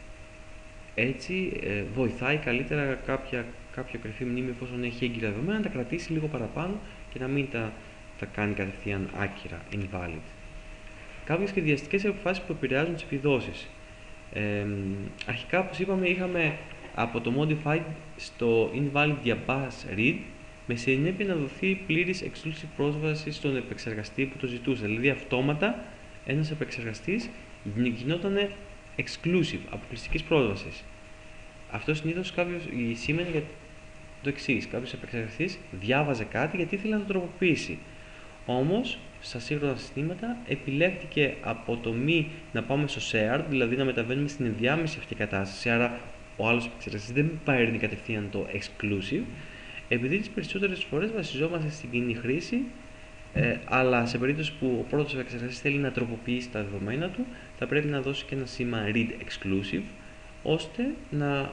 έτσι ε, βοηθάει καλύτερα κάποια, κάποια κρυφή μνήμη, εφόσον έχει έγκυρα δεδομένα, να τα κρατήσει λίγο παραπάνω και να μην τα, τα κάνει κατευθείαν άκυρα, invalid. Κάποιες σχεδιαστικές αποφάσεις που επηρεάζουν τις επιδόσεις. Ε, αρχικά, όπως είπαμε, είχαμε από το modified στο invalid για bus read, με συνέπεια να δοθεί πλήρης exclusive πρόσβαση στον επεξεργαστή που το ζητούσε. Δηλαδή, αυτόματα ένας επεξεργαστής γινόταν exclusive, αποκλειστικής πρόσβασης. Αυτό συνήθως κάποιος σήμαινε για το εξής: κάποιος επεξεργαστής διάβαζε κάτι γιατί ήθελε να το τροποποιήσει. Όμως, στα σύγχρονα συστήματα επιλέχθηκε από το μη να πάμε στο shared, δηλαδή να μεταβαίνουμε στην ενδιάμεση αυτή κατάσταση, άρα ο άλλος επεξεργαστής δεν παίρνει κατευθείαν το exclusive, επειδή τις περισσότερες φορές βασιζόμαστε στην κοινή χρήση, ε, αλλά σε περίπτωση που ο πρώτος επεξεργαστής θέλει να τροποποιήσει τα δεδομένα του, θα πρέπει να δώσει και ένα σήμα read exclusive, ώστε να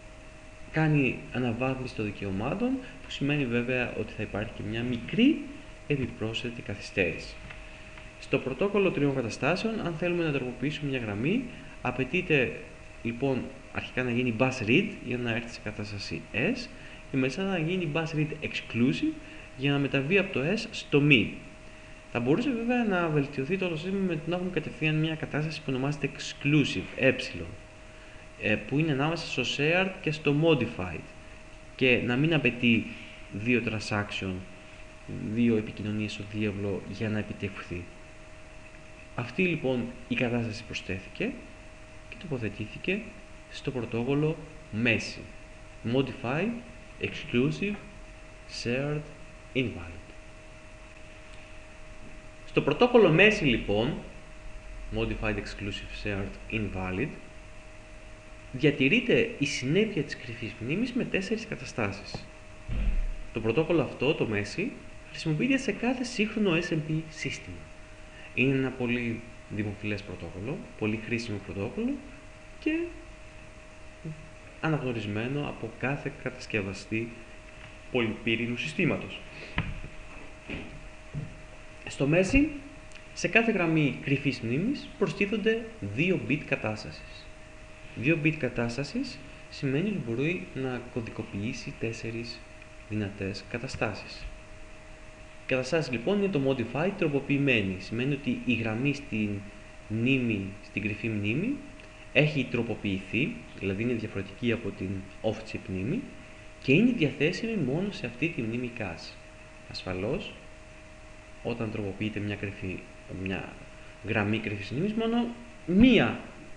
κάνει αναβάθμιση των δικαιωμάτων, που σημαίνει βέβαια ότι θα υπάρχει και μια μικρή επιπρόσθετη καθυστέρηση. Στο πρωτόκολλο τριών καταστάσεων, αν θέλουμε να τροποποιήσουμε μια γραμμή, απαιτείται λοιπόν αρχικά να γίνει bus read για να έρθει σε κατάσταση S και μετά να γίνει bus read exclusive για να μεταβεί από το S στο μη. Θα μπορούσε βέβαια να βελτιωθεί το όλο σύστημα με το να έχουμε κατευθείαν μια κατάσταση που ονομάζεται exclusive, ε, που είναι ανάμεσα στο shared και στο modified και να μην απαιτεί δύο transaction, δύο επικοινωνίες στο διάβλο για να επιτευχθεί. Αυτή λοιπόν η κατάσταση προσθέθηκε και τοποθετήθηκε στο πρωτόκολλο μέση. Modified, exclusive, shared, invalid. Στο πρωτόκολλο μέση λοιπόν, modified, exclusive, shared, invalid, διατηρείται η συνέπεια της κρυφής μνήμης με τέσσερις καταστάσεις. Το πρωτόκολλο αυτό, το μέση, χρησιμοποιείται σε κάθε σύγχρονο ες εμ πι σύστημα. Είναι ένα πολύ δημοφιλές πρωτόκολλο, πολύ χρήσιμο πρωτόκολλο και αναγνωρισμένο από κάθε κατασκευαστή πολυπύρινου συστήματος. Στο μέση, σε κάθε γραμμή κρυφής μνήμης προστίθονται δύο bit κατάστασης. δύο bit κατάστασης σημαίνει ότι μπορεί να κωδικοποιήσει τέσσερις δυνατές καταστάσεις. Η καταστάση λοιπόν είναι το modified τροποποιημένη. Σημαίνει ότι η γραμμή στην μνήμη, στην κρυφή μνήμη, έχει τροποποιηθεί, δηλαδή είναι διαφορετική από την off-chip μνήμη και είναι διαθέσιμη μόνο σε αυτή τη μνήμη cache. Ασφαλώς, όταν τροποποιείται μια, κρυφή, μια γραμμή κρυφής μνήμης, μόνο μία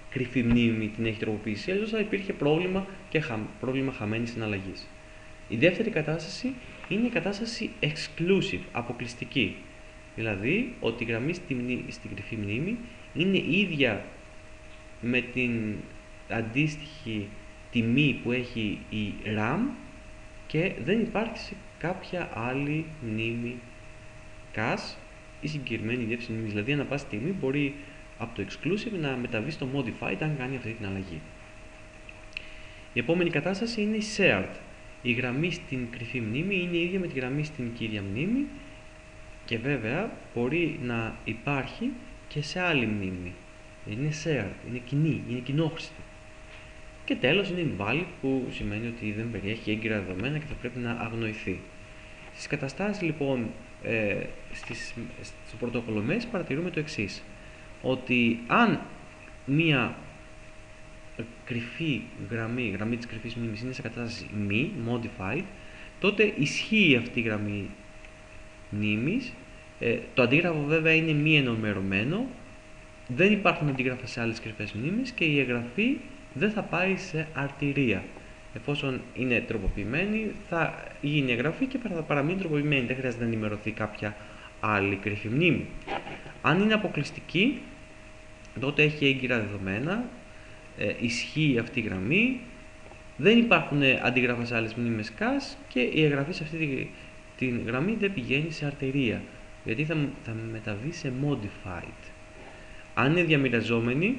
κρυφή μνήμη την έχει τροποποιήσει, αλλιώς θα υπήρχε πρόβλημα και χα... πρόβλημα χαμένης συναλλαγής. Η δεύτερη κατάσταση είναι η κατάσταση exclusive, αποκλειστική. Δηλαδή ότι η γραμμή στη μνή... στην κρυφή μνήμη είναι ίδια με την αντίστοιχη τιμή που έχει η RAM και δεν υπάρχει κάποια άλλη μνήμη cache ή συγκεκριμένη διεύθυνση μνήμης. Δηλαδή, ανά πάση στιγμή μπορεί από το exclusive να μεταβεί στο modified αν κάνει αυτή την αλλαγή. Η επόμενη κατάσταση είναι η shared. Η γραμμή στην κρυφή μνήμη είναι η ίδια με τη γραμμή στην κύρια μνήμη και βέβαια μπορεί να υπάρχει και σε άλλη μνήμη. Είναι shared, είναι κοινή, είναι κοινόχρηστη. Και τέλος είναι invalid, που σημαίνει ότι δεν περιέχει έγκυρα δεδομένα και θα πρέπει να αγνοηθεί. Στις καταστάσεις λοιπόν, ε, στις, στο πρωτόκολλο μέση παρατηρούμε το εξής, ότι αν μία κρυφή γραμμή, γραμμή της κρυφής μνήμης είναι σε κατάσταση μη, modified, τότε ισχύει αυτή η γραμμή μνήμης, ε, το αντίγραφο βέβαια είναι μη ενημερωμένο, δεν υπάρχουν αντίγραφα σε άλλες κρυφές μνήμες και η εγγραφή δεν θα πάει σε αρτηρία. Εφόσον είναι τροποποιημένη, θα γίνει εγγραφή και θα παραμείνει τροποποιημένη. Δεν χρειάζεται να ενημερωθεί κάποια άλλη κρυφή μνήμη. Αν είναι αποκλειστική, τότε έχει έγκυρα δεδομένα, ε, ισχύει αυτή η γραμμή, δεν υπάρχουν αντίγραφα σε άλλες μνήμες cache και η εγγραφή σε αυτή τη, την γραμμή δεν πηγαίνει σε αρτηρία, γιατί θα, θα μεταβεί σε modified. Αν είναι διαμοιραζόμενη,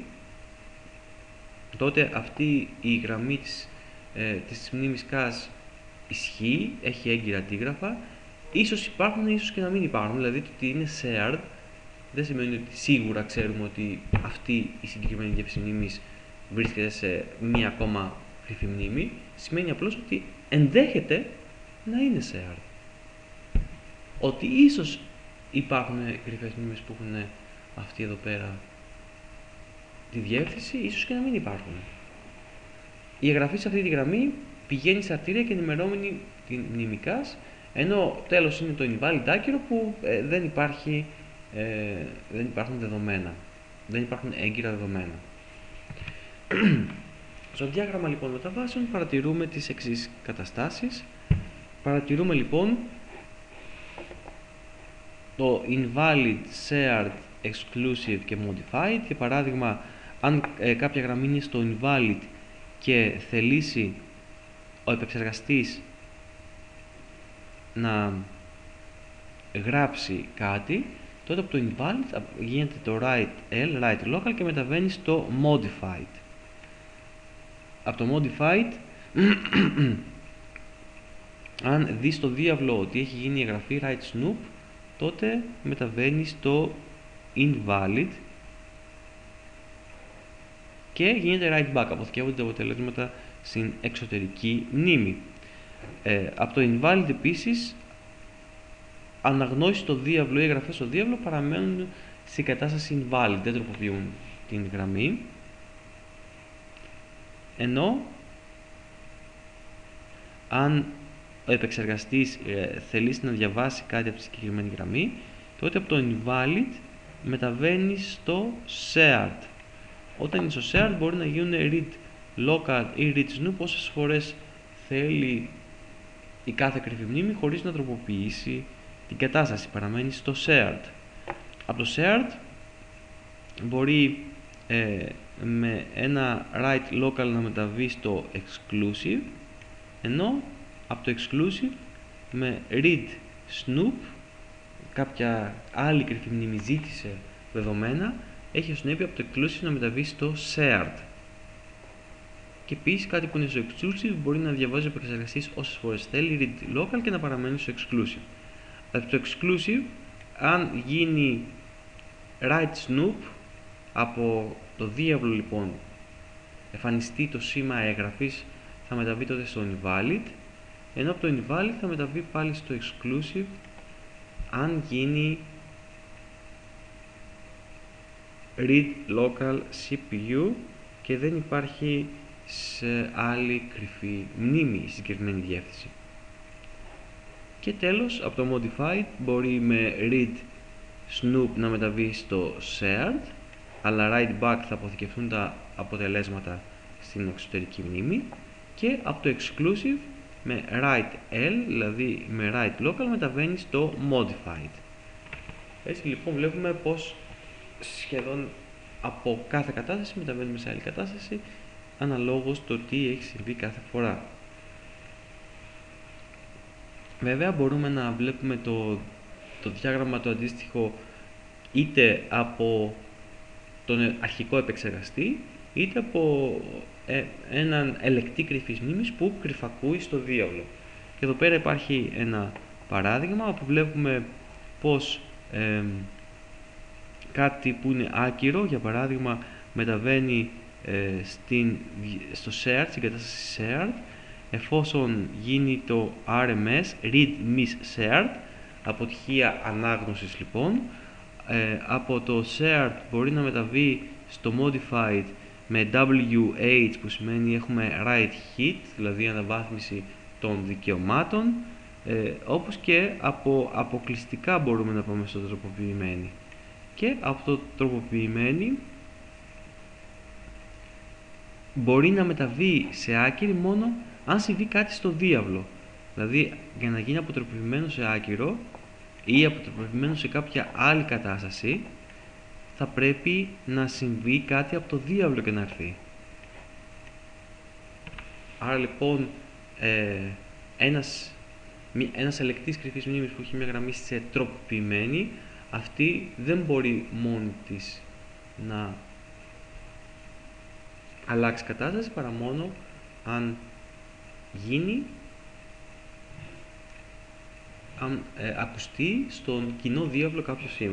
τότε αυτή η γραμμή της, ε, της μνήμης cache ισχύει, έχει έγκυρα αντίγραφα. Ίσως υπάρχουν, ίσως και να μην υπάρχουν. Δηλαδή το ότι είναι shared δεν σημαίνει ότι σίγουρα ξέρουμε ότι αυτή η συγκεκριμένη διεύθυνση μνήμης βρίσκεται σε μία ακόμα κρυφή μνήμη. Σημαίνει απλώς ότι ενδέχεται να είναι shared. Ότι ίσως υπάρχουν κρυφές μνήμες που έχουν αυτή εδώ πέρα τη διεύθυνση, ίσως και να μην υπάρχουν. Η εγγραφή σε αυτή τη γραμμή πηγαίνει σε αρτηρία και ενημερώνει την μνήμη cache, ενώ τέλος είναι το invalid άκυρο που ε, δεν, υπάρχει, ε, δεν υπάρχουν δεδομένα, δεν υπάρχουν έγκυρα δεδομένα. Στο διάγραμμα λοιπόν μεταβάσεων παρατηρούμε τις εξής καταστάσεις. Παρατηρούμε λοιπόν το invalid, shared, exclusive και modified. Για παράδειγμα, αν ε, κάποια γραμμή είναι στο invalid και θελήσει ο επεξεργαστής να γράψει κάτι, τότε από το invalid γίνεται το write L, write local, και μεταβαίνει στο modified. Από το modified, αν δει στο διάβλο ότι έχει γίνει η εγγραφή write snoop, τότε μεταβαίνει στο invalid και γίνεται write back, αποθηκεύονται τα αποτελέσματα στην εξωτερική μνήμη. Ε, από το invalid επίσης, αναγνώσει στο διάβλο ή εγγραφές στο διάβλο παραμένουν στην κατάσταση invalid, δεν τροποποιούν την γραμμή, ενώ αν ο επεξεργαστής ε, θελήσει να διαβάσει κάτι από τη συγκεκριμένη γραμμή, τότε από το invalid μεταβαίνει στο shared. Όταν είναι στο shared μπορεί να γίνουν read local ή read snoop όσες φορές θέλει η κάθε κρυφή μνήμη χωρίς να τροποποιήσει την κατάσταση, παραμένει στο shared. Από το shared μπορεί ε, με ένα write local να μεταβεί στο exclusive, ενώ από το exclusive με read snoop κάποια άλλη κρυφή μνήμη ζήτησε δεδομένα, έχει συνέπεια από το exclusive να μεταβεί στο shared. Και επίσης κάτι που είναι στο exclusive μπορεί να διαβάζει ο επεξεργαστής όσες φορές θέλει read local και να παραμένει στο exclusive. Από το exclusive, αν γίνει write snoop, από το διάβλο λοιπόν εμφανιστεί το σήμα εγγραφής, θα μεταβεί τότε στο invalid, ενώ από το invalid θα μεταβεί πάλι στο exclusive αν γίνει read local σι πι γιου και δεν υπάρχει σε άλλη κρυφή μνήμη η συγκεκριμένη διεύθυνση. Και τέλος, από το modified μπορεί με read snoop να μεταβεί στο shared, αλλά write back θα αποθηκευτούν τα αποτελέσματα στην εξωτερική μνήμη, και από το exclusive με write L, δηλαδή με write local, μεταβαίνει στο modified. Έτσι λοιπόν βλέπουμε πως σχεδόν από κάθε κατάσταση μεταβαίνουμε σε άλλη κατάσταση αναλόγως το τι έχει συμβεί κάθε φορά. Βέβαια μπορούμε να βλέπουμε το, το διάγραμμα το αντίστοιχο είτε από τον αρχικό επεξεργαστή είτε από ε, έναν ελεκτή κρυφής μνήμης που κρυφακούει στο διάβλο. Και εδώ πέρα υπάρχει ένα παράδειγμα όπου βλέπουμε πως ε, κάτι που είναι άκυρο, για παράδειγμα μεταβαίνει ε, στην, στο shared, στην κατάσταση shared, εφόσον γίνει το αρ εμ ες, read miss shared, αποτυχία ανάγνωσης λοιπόν. Ε, από το shared μπορεί να μεταβεί στο modified με ντάμπλιου έιτς, που σημαίνει έχουμε write hit, δηλαδή αναβάθμιση των δικαιωμάτων, ε, όπως και από αποκλειστικά μπορούμε να πάμε στο τροποποιημένη. Και από το τροποποιημένη μπορεί να μεταβεί σε άκυρη μόνο αν συμβεί κάτι στο διάβλο. Δηλαδή για να γίνει αποτροποποιημένο σε άκυρο ή αποτροποποιημένο σε κάποια άλλη κατάσταση θα πρέπει να συμβεί κάτι από το διάβλο και να έρθει. Άρα λοιπόν ε, ένας, ένας ελεκτής κρυφής μνήμης που έχει μια γραμμή σε τροποποιημένη, αυτή δεν μπορεί μόνη της να αλλάξει κατάσταση παρά μόνο αν γίνει, αν ε, ακουστεί στον κοινό διάβλο κάποιο σήμα.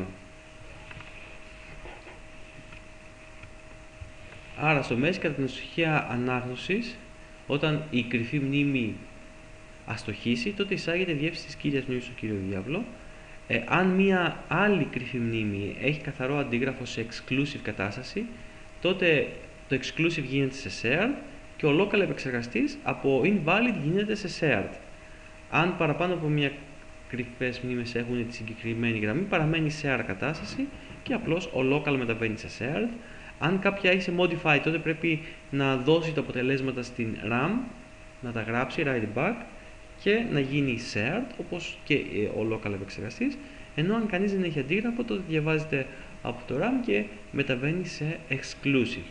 Άρα στο μέση κατά την αστοχία ανάγνωσης, όταν η κρυφή μνήμη αστοχήσει, τότε εισάγεται διεύθυνση της κύριας μνήμης στο κύριο διάβλο. Ε, αν μια άλλη κρυφή μνήμη έχει καθαρό αντίγραφο σε exclusive κατάσταση, τότε το exclusive γίνεται σε shared και ο local επεξεργαστής από invalid γίνεται σε shared. Αν παραπάνω από μια κρυφές μνήμες έχουν τη συγκεκριμένη γραμμή, παραμένει shared κατάσταση και απλώς ο local μεταβαίνει σε shared. Αν κάποια έχει σε modified, τότε πρέπει να δώσει τα αποτελέσματα στην RAM, να τα γράψει write back και να γίνει shared, όπως και ο local επεξεργαστής. Ενώ αν κανείς δεν έχει αντίγραφο, τότε διαβάζεται από το RAM και μεταβαίνει σε exclusive.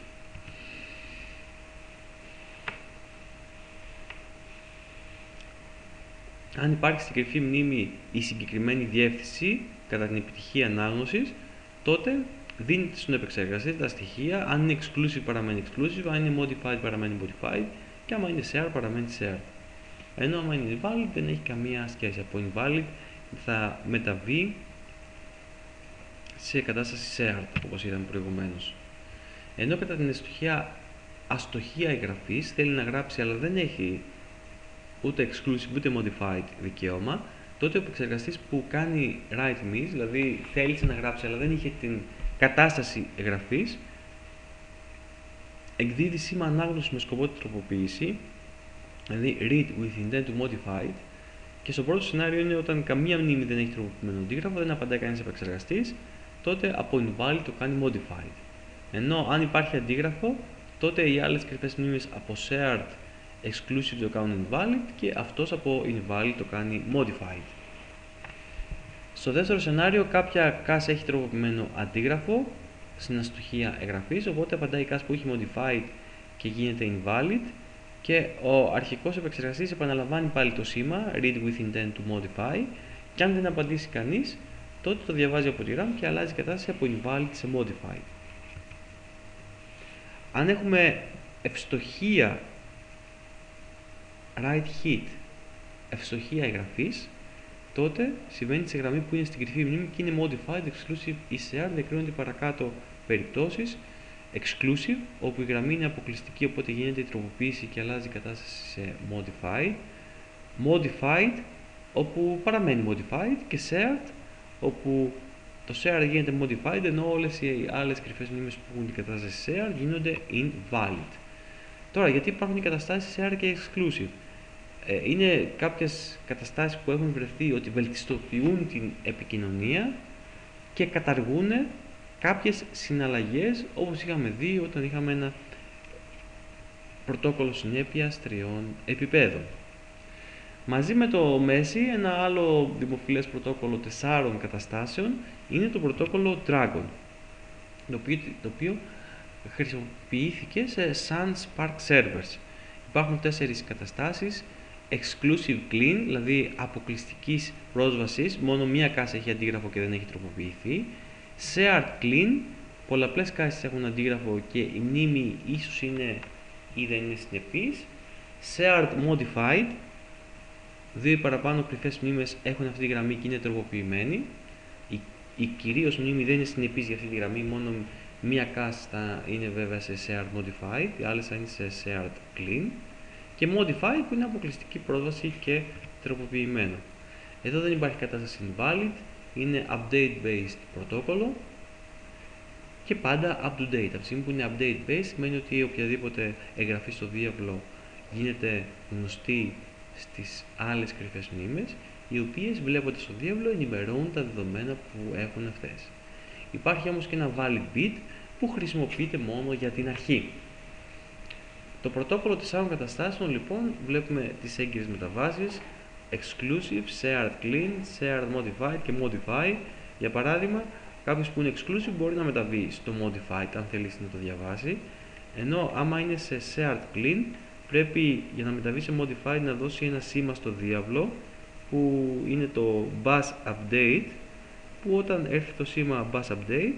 Αν υπάρχει στην κρυφή μνήμη η συγκεκριμένη διεύθυνση κατά την επιτυχία ανάγνωσης, τότε δίνεται στον επεξεργαστή τα στοιχεία. Αν είναι exclusive παραμένει exclusive, αν είναι modified παραμένει modified και άμα είναι shared παραμένει shared. Ενώ άμα είναι invalid δεν έχει καμία σχέση. Από invalid θα μεταβεί σε κατάσταση shared, όπως είδαμε προηγουμένως. Ενώ κατά την αστοχία, αστοχία εγγραφής θέλει να γράψει αλλά δεν έχει ούτε exclusive ούτε modified δικαίωμα, τότε ο επεξεργαστής που κάνει write miss, δηλαδή θέλησε να γράψει αλλά δεν είχε την κατάσταση εγγραφής, εκδίδει σήμα ανάγνωση με σκοπό την τροποποίηση, δηλαδή read with intent to modified, και στο πρώτο σενάριο είναι όταν καμία μνήμη δεν έχει τροποποιημένο αντίγραφο, δεν απαντάει κανείς επεξεργαστής, τότε από invalid το κάνει modified. Ενώ αν υπάρχει αντίγραφο, τότε οι άλλες κρυφές μνήμες από shared exclusive το κάνουν invalid και αυτός από invalid το κάνει modified. Στο δεύτερο σενάριο κάποια cache έχει τροποποιημένο αντίγραφο στην αστοχία εγγραφής, οπότε απαντάει η cache που έχει modified και γίνεται invalid και ο αρχικός επεξεργαστής επαναλαμβάνει πάλι το σήμα read with intent to modify και αν δεν απαντήσει κανείς, τότε το διαβάζει από τη RAM και αλλάζει κατάσταση από invalid σε modified. Αν έχουμε ευστοχία write hit, ευστοχία εγγραφής, τότε συμβαίνει σε γραμμή που είναι στην κρυφή μνήμη και είναι modified, exclusive ή shared. Διακρίνονται παρακάτω περιπτώσεις. Exclusive, όπου η γραμμή είναι αποκλειστική, οπότε γίνεται η τροποποίηση και αλλάζει η κατάσταση σε modified. Modified, όπου παραμένει modified, και shared, όπου το share γίνεται modified, ενώ όλες οι άλλες κρυφές μνήμες που έχουν την κατάσταση share γίνονται invalid. Τώρα, γιατί υπάρχουν οι καταστάσεις share και exclusive? Είναι κάποιες καταστάσεις που έχουν βρεθεί ότι βελτιστοποιούν την επικοινωνία και καταργούν κάποιες συναλλαγές, όπως είχαμε δει όταν είχαμε ένα πρωτόκολλο συνέπειας τριών επιπέδων. Μαζί με το Messi, ένα άλλο δημοφιλές πρωτόκολλο τεσσάρων καταστάσεων είναι το πρωτόκολλο Dragon, το οποίο, το οποίο χρησιμοποιήθηκε σε Sun Spark servers. Υπάρχουν τέσσερις καταστάσεις: Exclusive Clean, δηλαδή αποκλειστικής πρόσβασης, μόνο μία κάση έχει αντίγραφο και δεν έχει τροποποιηθεί. Shared Clean, πολλαπλές κάσεις έχουν αντίγραφο και η μνήμη ίσως είναι ή δεν είναι συνεπής. Shared Modified, δύο ή παραπάνω κρυφές μνήμες έχουν αυτή τη γραμμή και είναι τροποποιημένη. Η, η κυρίως μνήμη δεν είναι συνεπής για αυτή τη γραμμή, μόνο μία κάση θα είναι βέβαια σε Shared Modified, οι άλλες θα είναι σε Shared Clean. Και Modified που είναι αποκλειστική πρόσβαση και τροποποιημένο. Εδώ δεν υπάρχει κατάσταση invalid, είναι update based πρωτόκολλο και πάντα up to date. Από τη στιγμή που είναι update based σημαίνει ότι οποιαδήποτε εγγραφή στο διάβλο γίνεται γνωστή στις άλλες κρυφές μνήμες, οι οποίες βλέποντας στο διάβλο ενημερώνουν τα δεδομένα που έχουν αυτές. Υπάρχει όμως και ένα valid bit που χρησιμοποιείται μόνο για την αρχή. Το πρωτόκολλο τεσσάρων καταστάσεων λοιπόν βλέπουμε τις έγκυρες μεταβάσεις exclusive, shared clean, shared modified και modify. Για παράδειγμα, κάποιος που είναι exclusive μπορεί να μεταβεί στο modified αν θέλει να το διαβάσει, ενώ άμα είναι σε shared clean πρέπει για να μεταβεί σε modified να δώσει ένα σήμα στο διάβλο που είναι το bus update, που όταν έρθει το σήμα bus update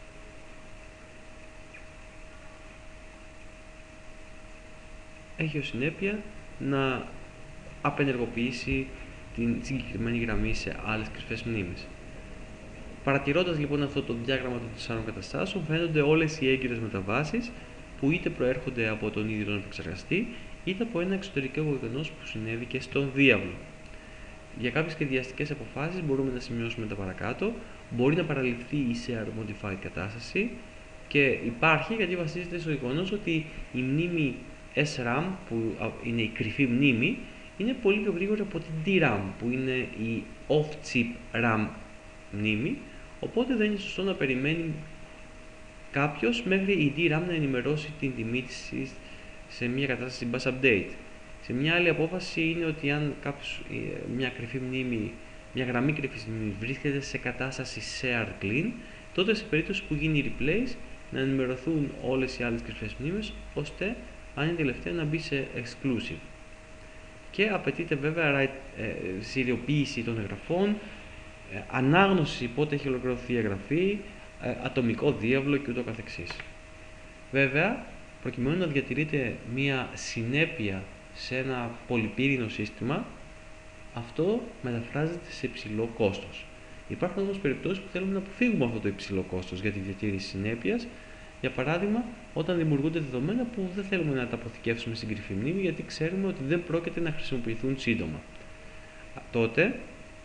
έχει ως συνέπεια να απενεργοποιήσει την συγκεκριμένη γραμμή σε άλλες κρυφές μνήμες. Παρατηρώντας λοιπόν αυτό το διάγραμμα των τεσσάρων καταστάσεων, φαίνονται όλες οι έγκυρες μεταβάσεις που είτε προέρχονται από τον ίδιο τον επεξεργαστή, είτε από ένα εξωτερικό γεγονός που συνέβη και στον διάβλο. Για κάποιες σχεδιαστικές αποφάσεις μπορούμε να σημειώσουμε τα παρακάτω. Μπορεί να παραληφθεί η Shared Modified κατάσταση και υπάρχει γιατί βασίζεται στο γεγονός ότι η μνήμη ες ραμ, που είναι η κρυφή μνήμη, είναι πολύ πιο γρήγορη από την ντι ραμ, που είναι η off-chip RAM μνήμη, οπότε δεν είναι σωστό να περιμένει κάποιος μέχρι η ντι ραμ να ενημερώσει την τιμή της σε μια κατάσταση bus update. Σε μια άλλη απόφαση είναι ότι αν κάποιος, μια κρυφή μνήμη, μια γραμμή κρυφής μνήμης βρίσκεται σε κατάσταση shared clean, τότε σε περίπτωση που γίνει replace να ενημερωθούν όλες οι άλλες κρυφές μνήμες, ώστε αν είναι τελευταία να μπει σε exclusive. Και απαιτείται βέβαια ε, συριοποίηση των εγγραφών, ε, ανάγνωση πότε έχει ολοκληρωθεί η εγγραφή, ε, ατομικό διάβλο και ούτω καθεξής. Βέβαια, προκειμένου να διατηρείται μία συνέπεια σε ένα πολυπύρινο σύστημα, αυτό μεταφράζεται σε υψηλό κόστος. Υπάρχουν όμως περιπτώσεις που θέλουμε να αποφύγουμε αυτό το υψηλό κόστος για τη διατήρηση συνέπειας. Για παράδειγμα, όταν δημιουργούνται δεδομένα που δεν θέλουμε να τα αποθηκεύσουμε στην κρυφή μνήμη, γιατί ξέρουμε ότι δεν πρόκειται να χρησιμοποιηθούν σύντομα. Τότε,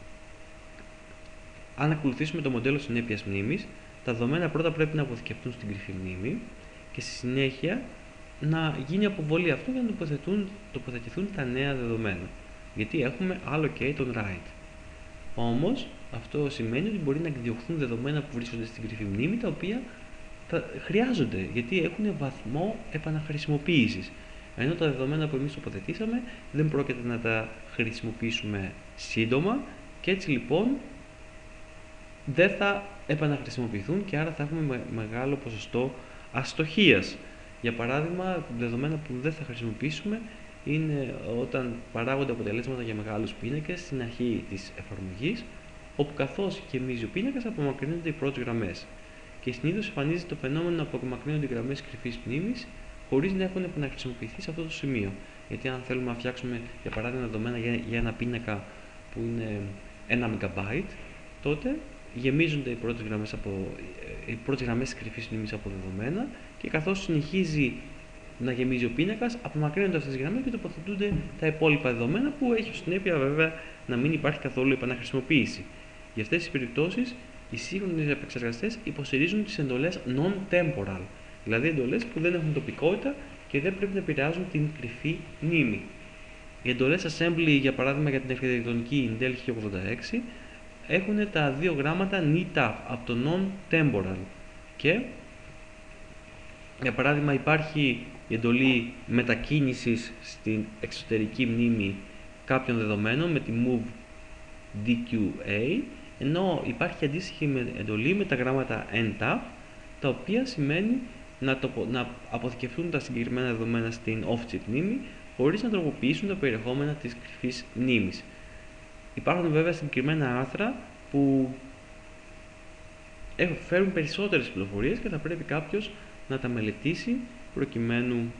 αν ακολουθήσουμε το μοντέλο συνέπειας μνήμης, τα δεδομένα πρώτα πρέπει να αποθηκευτούν στην κρυφή μνήμη και στη συνέχεια να γίνει αποβολή αυτού για να τοποθετηθούν, τοποθετηθούν τα νέα δεδομένα. Γιατί έχουμε allocate on write. Όμως, αυτό σημαίνει ότι μπορεί να εκδιωχθούν δεδομένα που βρίσκονται στην κρυφή μνήμη, τα οποία θα χρειάζονται, γιατί έχουν βαθμό επαναχρησιμοποίησης. Ενώ τα δεδομένα που εμείς τοποθετήσαμε δεν πρόκειται να τα χρησιμοποιήσουμε σύντομα και έτσι λοιπόν δεν θα επαναχρησιμοποιηθούν και άρα θα έχουμε με μεγάλο ποσοστό αστοχίας. Για παράδειγμα, δεδομένα που δεν θα χρησιμοποιήσουμε είναι όταν παράγονται αποτελέσματα για μεγάλους πίνακες στην αρχή της εφαρμογής, όπου καθώς γεμίζει ο πίνακας απομακρύνονται οι πρώτες γραμμές. Και συνήθως εμφανίζεται το φαινόμενο να απομακρύνονται οι γραμμές κρυφής μνήμης χωρίς να έχουν επαναχρησιμοποιηθεί σε αυτό το σημείο. Γιατί αν θέλουμε να φτιάξουμε για παράδειγμα δεδομένα για, για ένα πίνακα που είναι ένα μεγαμπάιτ, τότε γεμίζονται οι πρώτες γραμμές, από, οι πρώτες γραμμές κρυφής μνήμης από δεδομένα και καθώς συνεχίζει να γεμίζει ο πίνακας, απομακρύνονται αυτές τις γραμμές και τοποθετούνται τα υπόλοιπα δεδομένα που έχει ως συνέπεια βέβαια να μην υπάρχει καθόλου επαναχρησιμοποίηση. Για αυτές τις περιπτώσεις, οι σύγχρονοι επεξεργαστές υποστηρίζουν τις εντολές non-temporal, δηλαδή εντολές που δεν έχουν τοπικότητα και δεν πρέπει να επηρεάζουν την κρυφή μνήμη. Οι εντολές assembly, για παράδειγμα για την αρχιτεκτονική Intel χίλια ογδόντα έξι, έχουν τα δύο γράμματα νι ταφ από το non-temporal Και για παράδειγμα υπάρχει η εντολή μετακίνησης στην εξωτερική μνήμη κάποιων δεδομένων με τη move ντι κιου έι, ενώ υπάρχει αντίστοιχη εντολή με τα γράμματα ntap, τα οποία σημαίνει να, τοπο, να αποθηκευτούν τα συγκεκριμένα δεδομένα στην off-chip μνήμη χωρίς να τροποποιήσουν τα περιεχόμενα της κρυφής μνήμης. Υπάρχουν βέβαια συγκεκριμένα άρθρα που φέρουν περισσότερες πληροφορίες και θα πρέπει κάποιος να τα μελετήσει προκειμένου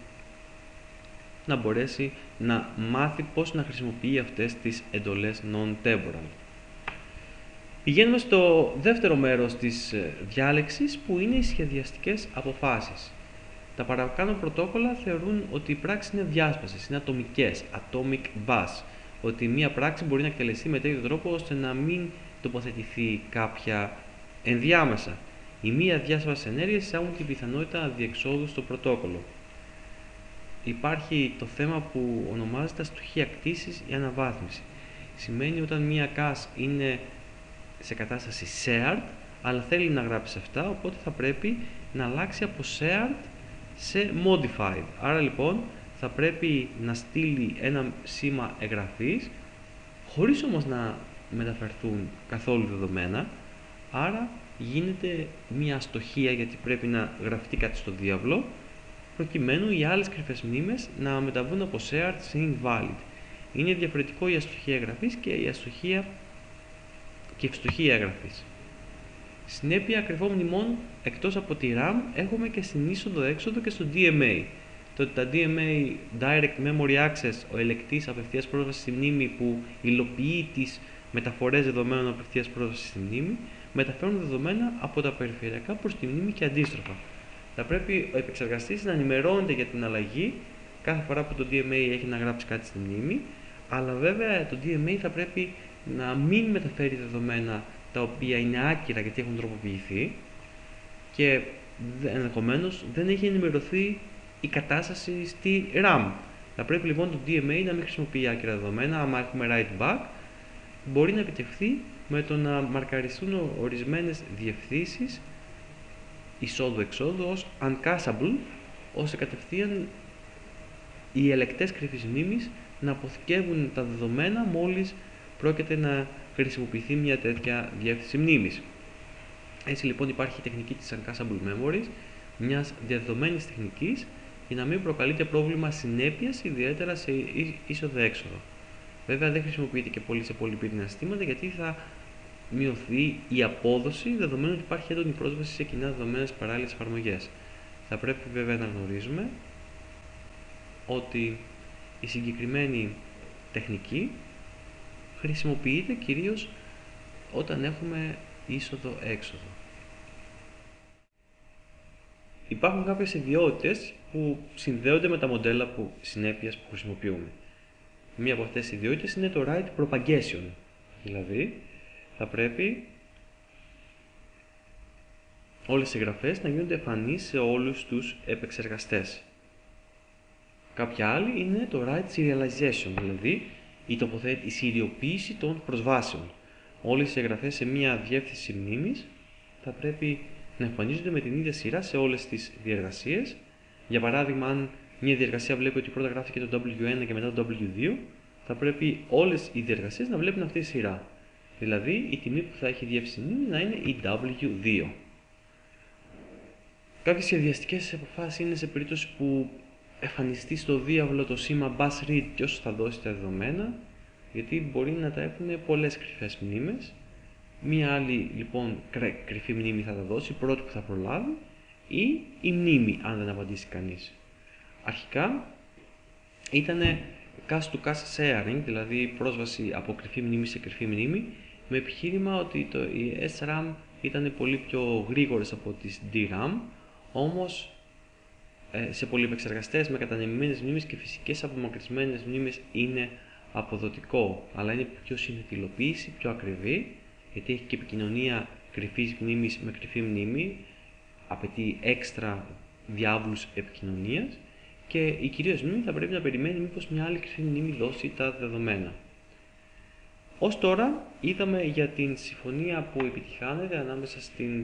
να μπορέσει να μάθει πώς να χρησιμοποιεί αυτές τις εντολές non-temporal. Πηγαίνουμε στο δεύτερο μέρος της διάλεξης, που είναι οι σχεδιαστικές αποφάσεις. Τα παρακάτω πρωτόκολλα θεωρούν ότι οι πράξεις είναι διάσπασες, είναι ατομικές, atomic bus, ότι μία πράξη μπορεί να εκτελεστεί με τέτοιο τρόπο ώστε να μην τοποθετηθεί κάποια ενδιάμεσα. Η μία διάσπαση ενέργειας εισάγουν την πιθανότητα αδιεξόδου στο πρωτόκολλο. Υπάρχει το θέμα που ονομάζεται αστοχία κτήσης ή αναβάθμιση. Σημαίνει όταν μία cache είναι σε κατάσταση shared, αλλά θέλει να γράψει αυτά, οπότε θα πρέπει να αλλάξει από shared σε modified. Άρα λοιπόν θα πρέπει να στείλει ένα σήμα εγγραφής, χωρίς όμως να μεταφερθούν καθόλου δεδομένα, άρα γίνεται μια αστοχία γιατί πρέπει να γραφτεί κάτι στο διάβλο, προκειμένου οι άλλες κρυφές μνήμες να μεταβούν από shared σε invalid. Είναι διαφορετικό η αστοχία εγγραφής και η αστοχία και ευστοχία εγγραφής. Συνέπεια κρυφών μνημών εκτός από τη RAM έχουμε και στην είσοδο-έξοδο και στο ντι εμ έι. Το ότι τα ντι εμ έι, Direct Memory Access, ο ελεκτής απευθείας πρόσβασης στη μνήμη που υλοποιεί τις μεταφορές δεδομένων απευθείας πρόσβασης στη μνήμη, μεταφέρουν δεδομένα από τα περιφερειακά προς τη μνήμη και αντίστροφα. Θα πρέπει ο επεξεργαστής να ενημερώνεται για την αλλαγή κάθε φορά που το ντι εμ έι έχει να γράψει κάτι στη μνήμη, αλλά βέβαια το ντι εμ έι θα πρέπει να μην μεταφέρει δεδομένα τα οποία είναι άκυρα γιατί έχουν τροποποιηθεί και ενδεχομένως δεν έχει ενημερωθεί η κατάσταση στη RAM. Θα πρέπει λοιπόν το ντι εμ έι να μην χρησιμοποιεί άκυρα δεδομένα. Άμα έχουμε write back, μπορεί να επιτευχθεί με το να μαρκαριστούν ορισμένες διευθύνσεις εισόδου-εξόδου ως uncacheable, ώστε κατευθείαν οι ελεκτές κρυφής μνήμης να αποθηκεύουν τα δεδομένα μόλις πρόκειται να χρησιμοποιηθεί μια τέτοια διεύθυνση μνήμης. Έτσι λοιπόν υπάρχει η τεχνική της uncacheable memories, μιας διαδεδομένης τεχνικής, για να μην προκαλείται πρόβλημα συνέπειας, ιδιαίτερα σε είσοδο-έξοδο. Βέβαια δεν χρησιμοποιείται και πολύ σε πολυπύρηνα συστήματα, γιατί θα μειωθεί η απόδοση, δεδομένου ότι υπάρχει έντονη πρόσβαση σε κοινά δεδομένα στις παράλληλες εφαρμογές. Θα πρέπει βέβαια να γνωρίζουμε ότι η συγκεκριμένη τεχνική χρησιμοποιείται κυρίως όταν έχουμε είσοδο-έξοδο. Υπάρχουν κάποιες ιδιότητες που συνδέονται με τα μοντέλα που, συνέπειας που χρησιμοποιούμε. Μία από αυτές τις ιδιότητες είναι το write propagation. Δηλαδή, θα πρέπει όλες οι εγγραφές να γίνονται εμφανείς σε όλους τους επεξεργαστές. Κάποια άλλη είναι το write serialization, δηλαδή η, τοποθέ... η συριοποίηση των προσβάσεων. Όλες οι εγγραφές σε μία διεύθυνση μνήμης θα πρέπει να εμφανίζονται με την ίδια σειρά σε όλες τις διεργασίες. Για παράδειγμα, αν μια διεργασία βλέπει ότι πρώτα γράφτηκε το ντάμπλιου ένα και μετά το ντάμπλιου δύο, θα πρέπει όλες οι διεργασίες να βλέπουν αυτή τη σειρά. Δηλαδή, η τιμή που θα έχει διεύθυνση μνήμη να είναι η ντάμπλιου δύο. Κάποιες σχεδιαστικές αποφάσεις είναι σε περίπτωση που εμφανιστεί στο διάβλο το σήμα bus read ποιος θα δώσει τα δεδομένα, γιατί μπορεί να τα έχουν πολλές κρυφές μνήμες. Μία άλλη λοιπόν κρυφή μνήμη θα τα δώσει, πρώτη που θα προλάβει, ή η μνήμη αν δεν απαντήσει κανείς. Αρχικά ήταν cache to cache sharing, δηλαδή πρόσβαση από κρυφή μνήμη σε κρυφή μνήμη, με επιχείρημα ότι το, οι ες ραμ ήταν πολύ πιο γρήγορες από τις ντι ραμ, όμως σε πολυεπεξεργαστές με κατανεμημένες μνήμες και φυσικές απομακρυσμένες μνήμες είναι αποδοτικό, αλλά είναι πιο συνηθιλοποίηση, πιο ακριβή, γιατί έχει και επικοινωνία κρυφής μνήμης με κρυφή μνήμη, απαιτεί έξτρα διάβλους επικοινωνίας και η κυρίως μνήμη θα πρέπει να περιμένει μήπως μια άλλη κρυφή μνήμη δώσει τα δεδομένα. Ως τώρα είδαμε για την συμφωνία που επιτυχάνεται ανάμεσα στην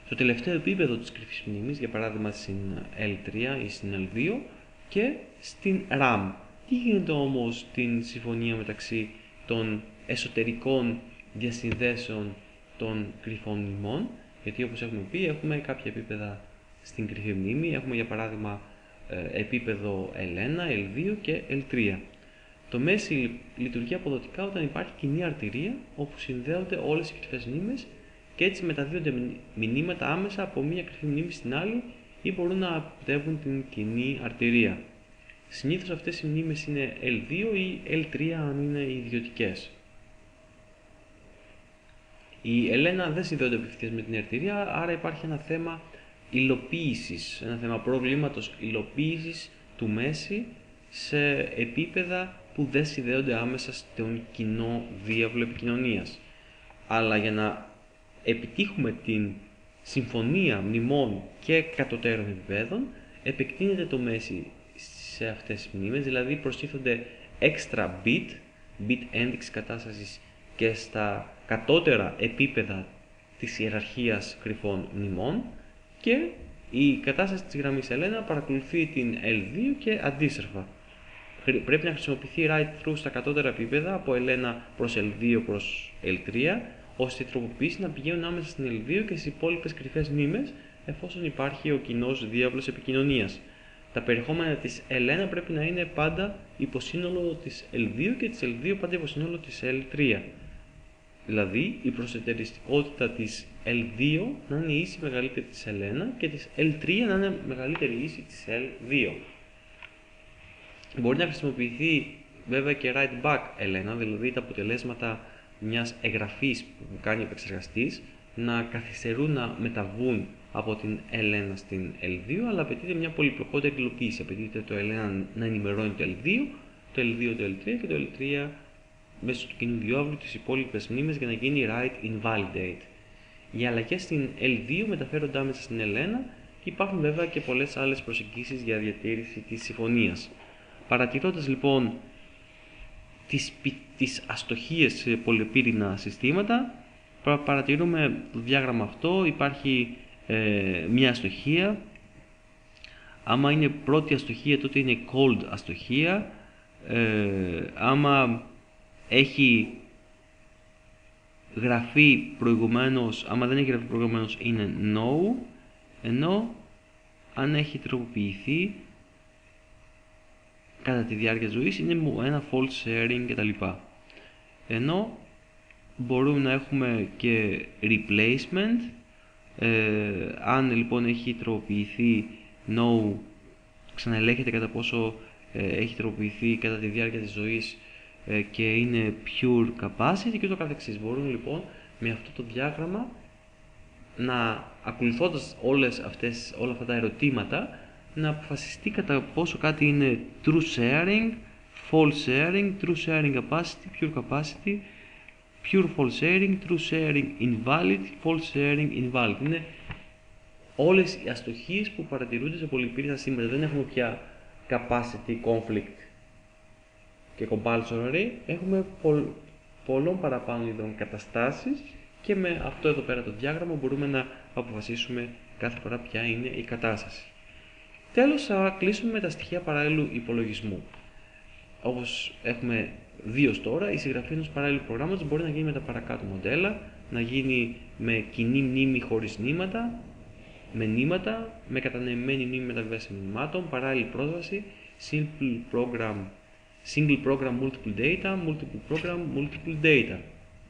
στο τελευταίο επίπεδο της κρυφής μνήμης, για παράδειγμα στην ελ τρία ή στην ελ δύο και στην RAM. Τι γίνεται όμως στην συμφωνία μεταξύ των εσωτερικών διασυνδέσεων των κρυφών μνημών? Γιατί όπως έχουμε πει, έχουμε κάποια επίπεδα στην κρυφή μνήμη. Έχουμε για παράδειγμα επίπεδο ελ ένα, ελ δύο και ελ τρία. Το μέση λειτουργεί αποδοτικά όταν υπάρχει κοινή αρτηρία όπου συνδέονται όλες οι κρυφές μνήμες και έτσι μεταδίδονται μηνύματα άμεσα από μία κρυφή μνήμη στην άλλη ή μπορούν να αποδεύουν την κοινή αρτηρία. Συνήθως αυτές οι μνήμες είναι ελ δύο ή ελ τρία αν είναι ιδιωτικές. Η ελ ένα δεν συνδέονται απευθείας με την αρτηρία, άρα υπάρχει ένα θέμα υλοποίησης, ένα θέμα προβλήματος υλοποίησης του μέση σε επίπεδα που δεν συνδέονται άμεσα στον κοινό διάβλο επικοινωνίας. Αλλά για να επιτύχουμε την συμφωνία μνημών και κατωτέρων επιπέδων, επεκτείνεται το μέση σε αυτές τις μνήμες, δηλαδή προστίθονται extra bit, bit ένδειξη κατάστασης και στα κατώτερα επίπεδα της ιεραρχίας κρυφών μνημών και η κατάσταση της γραμμής ελ ένα παρακολουθεί την ελ δύο και αντίστροφα. Πρέπει να χρησιμοποιηθεί write-through στα κατώτερα επίπεδα από ελ ένα προς ελ δύο προς ελ τρία, ώστε οι τροποποιήσεις να πηγαίνουν άμεσα στην ελ δύο και στις υπόλοιπες κρυφές μνήμες, εφόσον υπάρχει ο κοινός διάβλος επικοινωνίας. Τα περιεχόμενα της ελ ένα πρέπει να είναι πάντα υποσύνολο της ελ δύο και της ελ δύο πάντα υποσύνολο της ελ τρία. Δηλαδή, η προσετεριστικότητα της ελ δύο να είναι ίση μεγαλύτερη της ελ ένα και της ελ τρία να είναι μεγαλύτερη ίση της ελ δύο. Μπορεί να χρησιμοποιηθεί βέβαια και write back ελ ένα, δηλαδή τα αποτελέσματα μιας εγγραφής που κάνει ο επεξεργαστής να καθυστερούν να μεταβούν από την ελ ένα στην ελ δύο, αλλά απαιτείται μια πολυπλοκότερη υλοποίηση. Απαιτείται το ελ ένα να ενημερώνει το ελ δύο, το ελ δύο το ελ τρία και το ελ τρία μέσω του κοινού διάβλου τις υπόλοιπες μνήμες για να γίνει write invalidate. Οι αλλαγές στην ελ δύο μεταφέρονται άμεσα στην ελ ένα και υπάρχουν βέβαια και πολλές άλλες προσεγγίσεις για διατήρηση της συμφωνίας. Παρατηρώντας λοιπόν τις, τις αστοχίες σε πολυπύρινα συστήματα, παρατηρούμε το διάγραμμα αυτό, υπάρχει ε, μια αστοχία. Άμα είναι πρώτη αστοχία, τότε είναι cold αστοχία. Ε, άμα έχει γραφεί προηγουμένως, άμα δεν έχει γραφεί προηγουμένως, είναι no, ενώ αν έχει τροποποιηθεί κατά τη διάρκεια ζωής είναι ένα false sharing κτλ. Ενώ μπορούμε να έχουμε και replacement, ε, αν λοιπόν έχει τροποποιηθεί no, ξαναελέγχεται κατά πόσο ε, έχει τροποποιηθεί κατά τη διάρκεια της ζωής ε, και είναι pure capacity και το καθεξής. Μπορούμε λοιπόν με αυτό το διάγραμμα να, ακολουθώντας όλες αυτές, όλα αυτά τα ερωτήματα, να αποφασιστεί κατά πόσο κάτι είναι true sharing, false sharing, true sharing capacity, pure capacity, pure false sharing, true sharing invalid, false sharing invalid. Είναι όλες οι αστοχίες που παρατηρούνται σε πολυπύρινα σήμερα. Δεν έχουμε πια capacity conflict και compulsory. Έχουμε πολλ, πολλών παραπάνω ειδών καταστάσεις και με αυτό εδώ πέρα το διάγραμμα μπορούμε να αποφασίσουμε κάθε φορά ποια είναι η κατάσταση. Τέλος, θα κλείσουμε με τα στοιχεία παράλληλου υπολογισμού. Όπως έχουμε δει ως τώρα, η συγγραφή ενός παράλληλου προγράμματος μπορεί να γίνει με τα παρακάτω μοντέλα, να γίνει με κοινή μνήμη χωρίς νήματα, με νήματα, με κατανεμημένη μνήμη μεταβίβαση μηνυμάτων, παράλληλη πρόσβαση, simple program, single program multiple data, multiple program multiple data.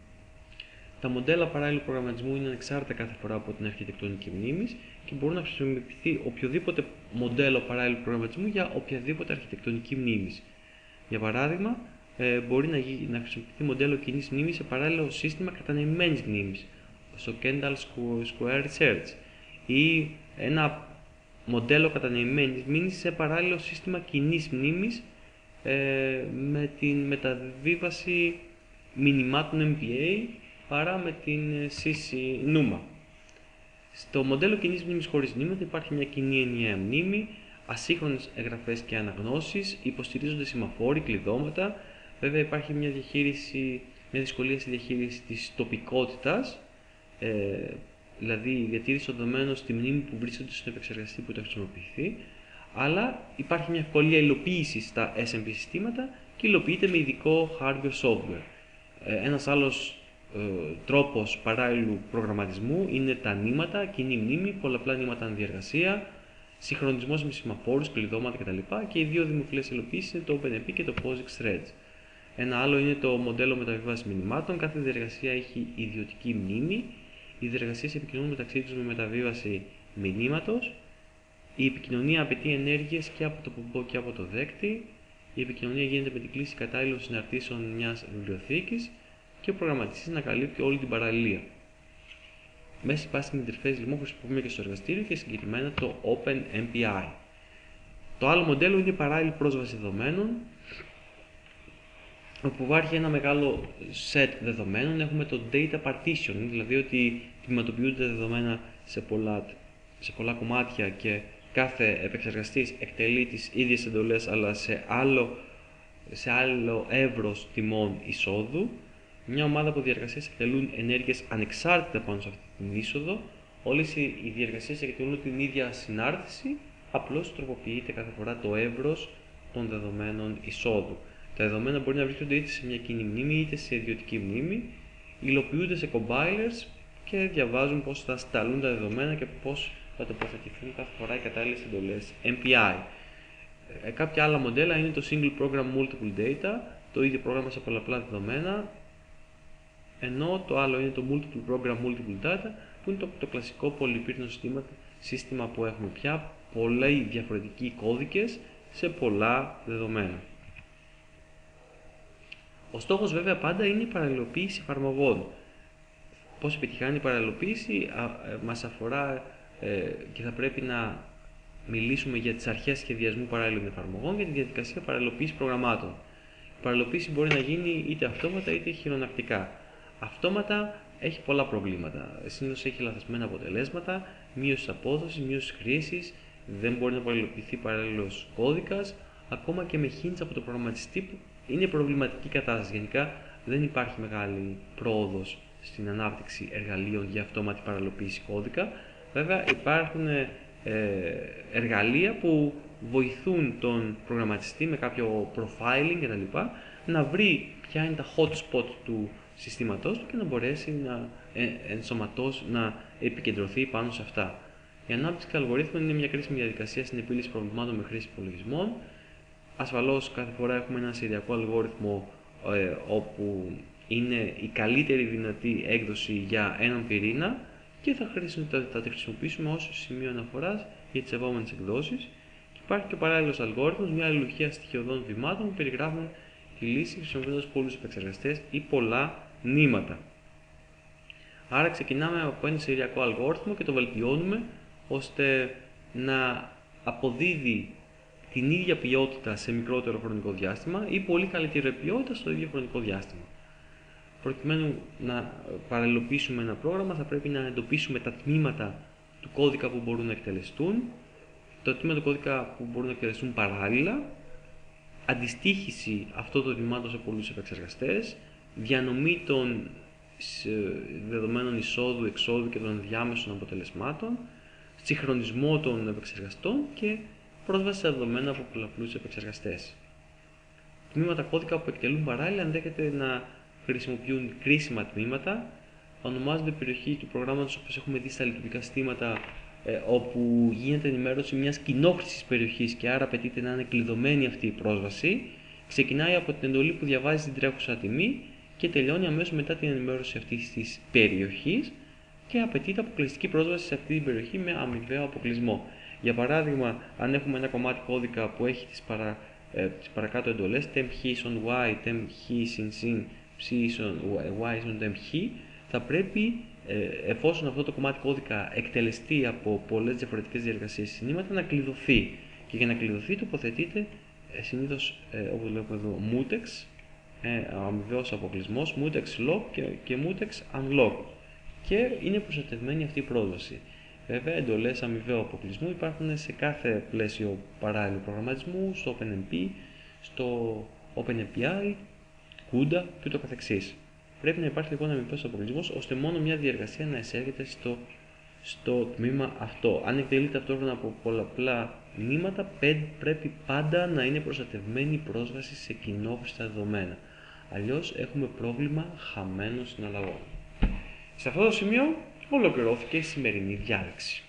Τα μοντέλα παράλληλου προγραμματισμού είναι ανεξάρτητα κάθε φορά από την αρχιτεκτονική μνήμης και μπορεί να χρησιμοποιηθεί οποιοδήποτε μοντέλο παράλληλου προγραμματισμού για οποιαδήποτε αρχιτεκτονική μνήμης. Για παράδειγμα, μπορεί να χρησιμοποιηθεί μοντέλο κοινής μνήμης σε παράλληλο σύστημα κατανεμημένης μνήμης, στο Kendall Square Research, ή ένα μοντέλο κατανεμημένης μνήμης σε παράλληλο σύστημα κοινής μνήμης με την μεταβίβαση μηνυμάτων εμ πι έι παρά με την σι σι Numa. Στο μοντέλο κοινής μνήμης χωρίς νήματα υπάρχει μια κοινή ενιαία μνήμη, ασύγχρονες εγγραφές και αναγνώσεις, υποστηρίζονται σημαφόροι, κλειδώματα. Βέβαια υπάρχει μια, διαχείριση, μια δυσκολία στη διαχείριση της τοπικότητας, ε, δηλαδή η διατήρηση των δεδομένων στη μνήμη που βρίσκονται στον επεξεργαστή που το χρησιμοποιηθεί, αλλά υπάρχει μια ευκολία υλοποίηση στα ες εμ πι συστήματα και υλοποιείται με ειδικό hardware-software. Ένας άλλος ε, τρόπος παράλληλου προγραμματισμού είναι τα νήματα, κοινή μνήμη, πολλαπλά νήματα ανδιεργασία, συγχρονισμός με σημαφόρους, κλειδώματα κτλ. Και οι δύο δημοφιλείς υλοποίησεις είναι το OpenMP και το POSIX Threads. Ένα άλλο είναι το μοντέλο μεταβίβασης μηνυμάτων. Κάθε διεργασία έχει ιδιωτική μνήμη. Οι διεργασίες επικοινωνούν μεταξύ τους με μεταβίβαση μηνύματος. Η επικοινωνία απαιτεί ενέργειες και από το πομπό και από το δέκτη. Η επικοινωνία γίνεται με την κλίση κατάλληλων συναρτήσεων μιας βιβλιοθήκης και ο προγραμματιστής να καλύπτει όλη την παραλία. Μέσα Passing Interface λοιπόν χρησιμοποιούμε και στο εργαστήριο και συγκεκριμένα το OpenMPI. Το άλλο μοντέλο είναι η παράλληλη πρόσβαση δεδομένων, όπου υπάρχει ένα μεγάλο set δεδομένων. Έχουμε το data partitioning, δηλαδή ότι τμηματοποιούνται τα δεδομένα σε πολλά, σε πολλά κομμάτια και κάθε επεξεργαστής εκτελεί τις ίδιες εντολές αλλά σε άλλο, σε άλλο εύρος τιμών εισόδου. Μια ομάδα από διεργασίες εκτελούν ενέργειες ανεξάρτητα πάνω σε αυτή την είσοδο. Όλες οι διεργασίες εκτελούν την ίδια συνάρτηση, απλώς τροποποιείται κάθε φορά το εύρος των δεδομένων εισόδου. Τα δεδομένα μπορεί να βρίσκονται είτε σε μια κοινή μνήμη είτε σε ιδιωτική μνήμη, υλοποιούνται σε compilers και διαβάζουν πώς θα σταλούν τα δεδομένα και πώς θα τοποθετηθούν κάθε φορά οι κατάλληλες εντολές εμ πι άι. Ε, κάποια άλλα μοντέλα είναι το Single Program Multiple Data, το ίδιο πρόγραμμα σε πολλαπλά δεδομένα, ενώ το άλλο είναι το Multiple Program Multiple Data, που είναι το, το κλασικό πολυπύρινο σύστημα, σύστημα που έχουμε πια, πολλοί διαφορετικοί κώδικες σε πολλά δεδομένα. Ο στόχος βέβαια πάντα είναι η παραλληλοποίηση εφαρμογών. Πώς επιτυχάνει η παραλληλοποίηση α, ε, μας αφορά ε, και θα πρέπει να μιλήσουμε για τις αρχές σχεδιασμού παράλληλων εφαρμογών και τη διαδικασία παραλληλοποίησης προγραμμάτων. Η παραλληλοποίηση μπορεί να γίνει είτε αυτόματα είτε χειρονακτικά. Αυτόματα έχει πολλά προβλήματα. Συνήθως έχει λαθασμένα αποτελέσματα, μείωση απόδοσης, μείωση χρήσης, δεν μπορεί να παραλληλοποιηθεί παράλληλος κώδικας, ακόμα και με hints από το προγραμματιστή που είναι προβληματική κατάσταση. Γενικά δεν υπάρχει μεγάλη πρόοδος στην ανάπτυξη εργαλείων για αυτόματη παραλληλοποίηση κώδικα. Βέβαια υπάρχουν ε, εργαλεία που βοηθούν τον προγραμματιστή με κάποιο profiling κτλ. Να βρει ποια είναι τα hot spot του συστήματός του και να μπορέσει να ενσωματώσει, να επικεντρωθεί πάνω σε αυτά. Η ανάπτυξη αλγορίθμων είναι μια κρίσιμη διαδικασία στην επίλυση προβλημάτων με χρήση υπολογισμών. Ασφαλώς κάθε φορά έχουμε ένα σεριακό αλγόριθμο ε, όπου είναι η καλύτερη δυνατή έκδοση για έναν πυρήνα και θα, θα τη χρησιμοποιήσουμε ως σημείο αναφοράς για τις επόμενες εκδόσεις. Και υπάρχει και ο παράλληλος αλγόριθμος, μια αλληλουχία στοιχειωδών βημάτων που περιγράφουν τη λύση χρησιμοποιώντας πολλούς επεξεργαστές ή πολλά νήματα. Άρα ξεκινάμε από ένα σεριακό αλγόριθμο και το βελτιώνουμε ώστε να αποδίδει την ίδια ποιότητα σε μικρότερο χρονικό διάστημα ή πολύ καλύτερη ποιότητα στο ίδιο χρονικό διάστημα. Προκειμένου να παραλληλοποιήσουμε ένα πρόγραμμα θα πρέπει να εντοπίσουμε τα τμήματα του κώδικα που μπορούν να εκτελεστούν, τα τμήματα του κώδικα που μπορούν να εκτελεστούν παράλληλα, αντιστοίχηση αυτών των τμήματων σε πολλούς επεξεργαστές, διανομή των δεδομένων εισόδου, εξόδου και των διάμεσων αποτελεσμάτων, συγχρονισμό των επεξεργαστών και πρόσβαση σε δεδομένα από πολλαπλούς επεξεργαστές. Τμήματα κώδικα που εκτελούν παράλληλα ενδέχεται να χρησιμοποιούν κρίσιμα τμήματα, ονομάζονται περιοχή του προγράμματος όπως έχουμε δει στα λειτουργικά συστήματα, ε, όπου γίνεται ενημέρωση μιας κοινόχρησης περιοχής και άρα απαιτείται να είναι κλειδωμένη αυτή η πρόσβαση. Ξεκινάει από την εντολή που διαβάζει την τρέχουσα τιμή και τελειώνει αμέσως μετά την ενημέρωση αυτής της περιοχής και απαιτείται αποκλειστική πρόσβαση σε αυτή την περιοχή με αμοιβαίο αποκλεισμό. Για παράδειγμα, αν έχουμε ένα κομμάτι κώδικα που έχει τις, παρα, ε, τις παρακάτω εντολές temp h ison y, temp h sin sin, ψ ison y ison temp h, θα πρέπει, ε, εφόσον αυτό το κομμάτι κώδικα εκτελεστεί από πολλές διαφορετικές διεργασίες συνήματα, να κλειδωθεί. Και για να κλειδωθεί τοποθετείται ε, συνήθως, ε, όπως βλέπουμε εδώ, mutex, ε, αμοιβαίος αποκλεισμός, mutex lock και, και mutex unlock. Και είναι προστατευμένη αυτή η πρόσβαση. Βέβαια, εντολές αμοιβαίου αποκλεισμού υπάρχουν σε κάθε πλαίσιο παράλληλου προγραμματισμού, στο OpenMP, στο OpenMPI, CUDA και ούτω καθεξής. Πρέπει να υπάρχει λοιπόν αμοιβαίος αποκλεισμός, ώστε μόνο μια διεργασία να εισέρχεται στο στο τμήμα αυτό. Αν εκτελεί ταυτόχρονα από πολλαπλά μνήματα, πρέπει πάντα να είναι προστατευμένη η πρόσβαση σε κοινόχρηστα δεδομένα. Αλλιώς έχουμε πρόβλημα χαμένων συναλλαγών. Σε αυτό το σημείο ολοκληρώθηκε η σημερινή διάλεξη.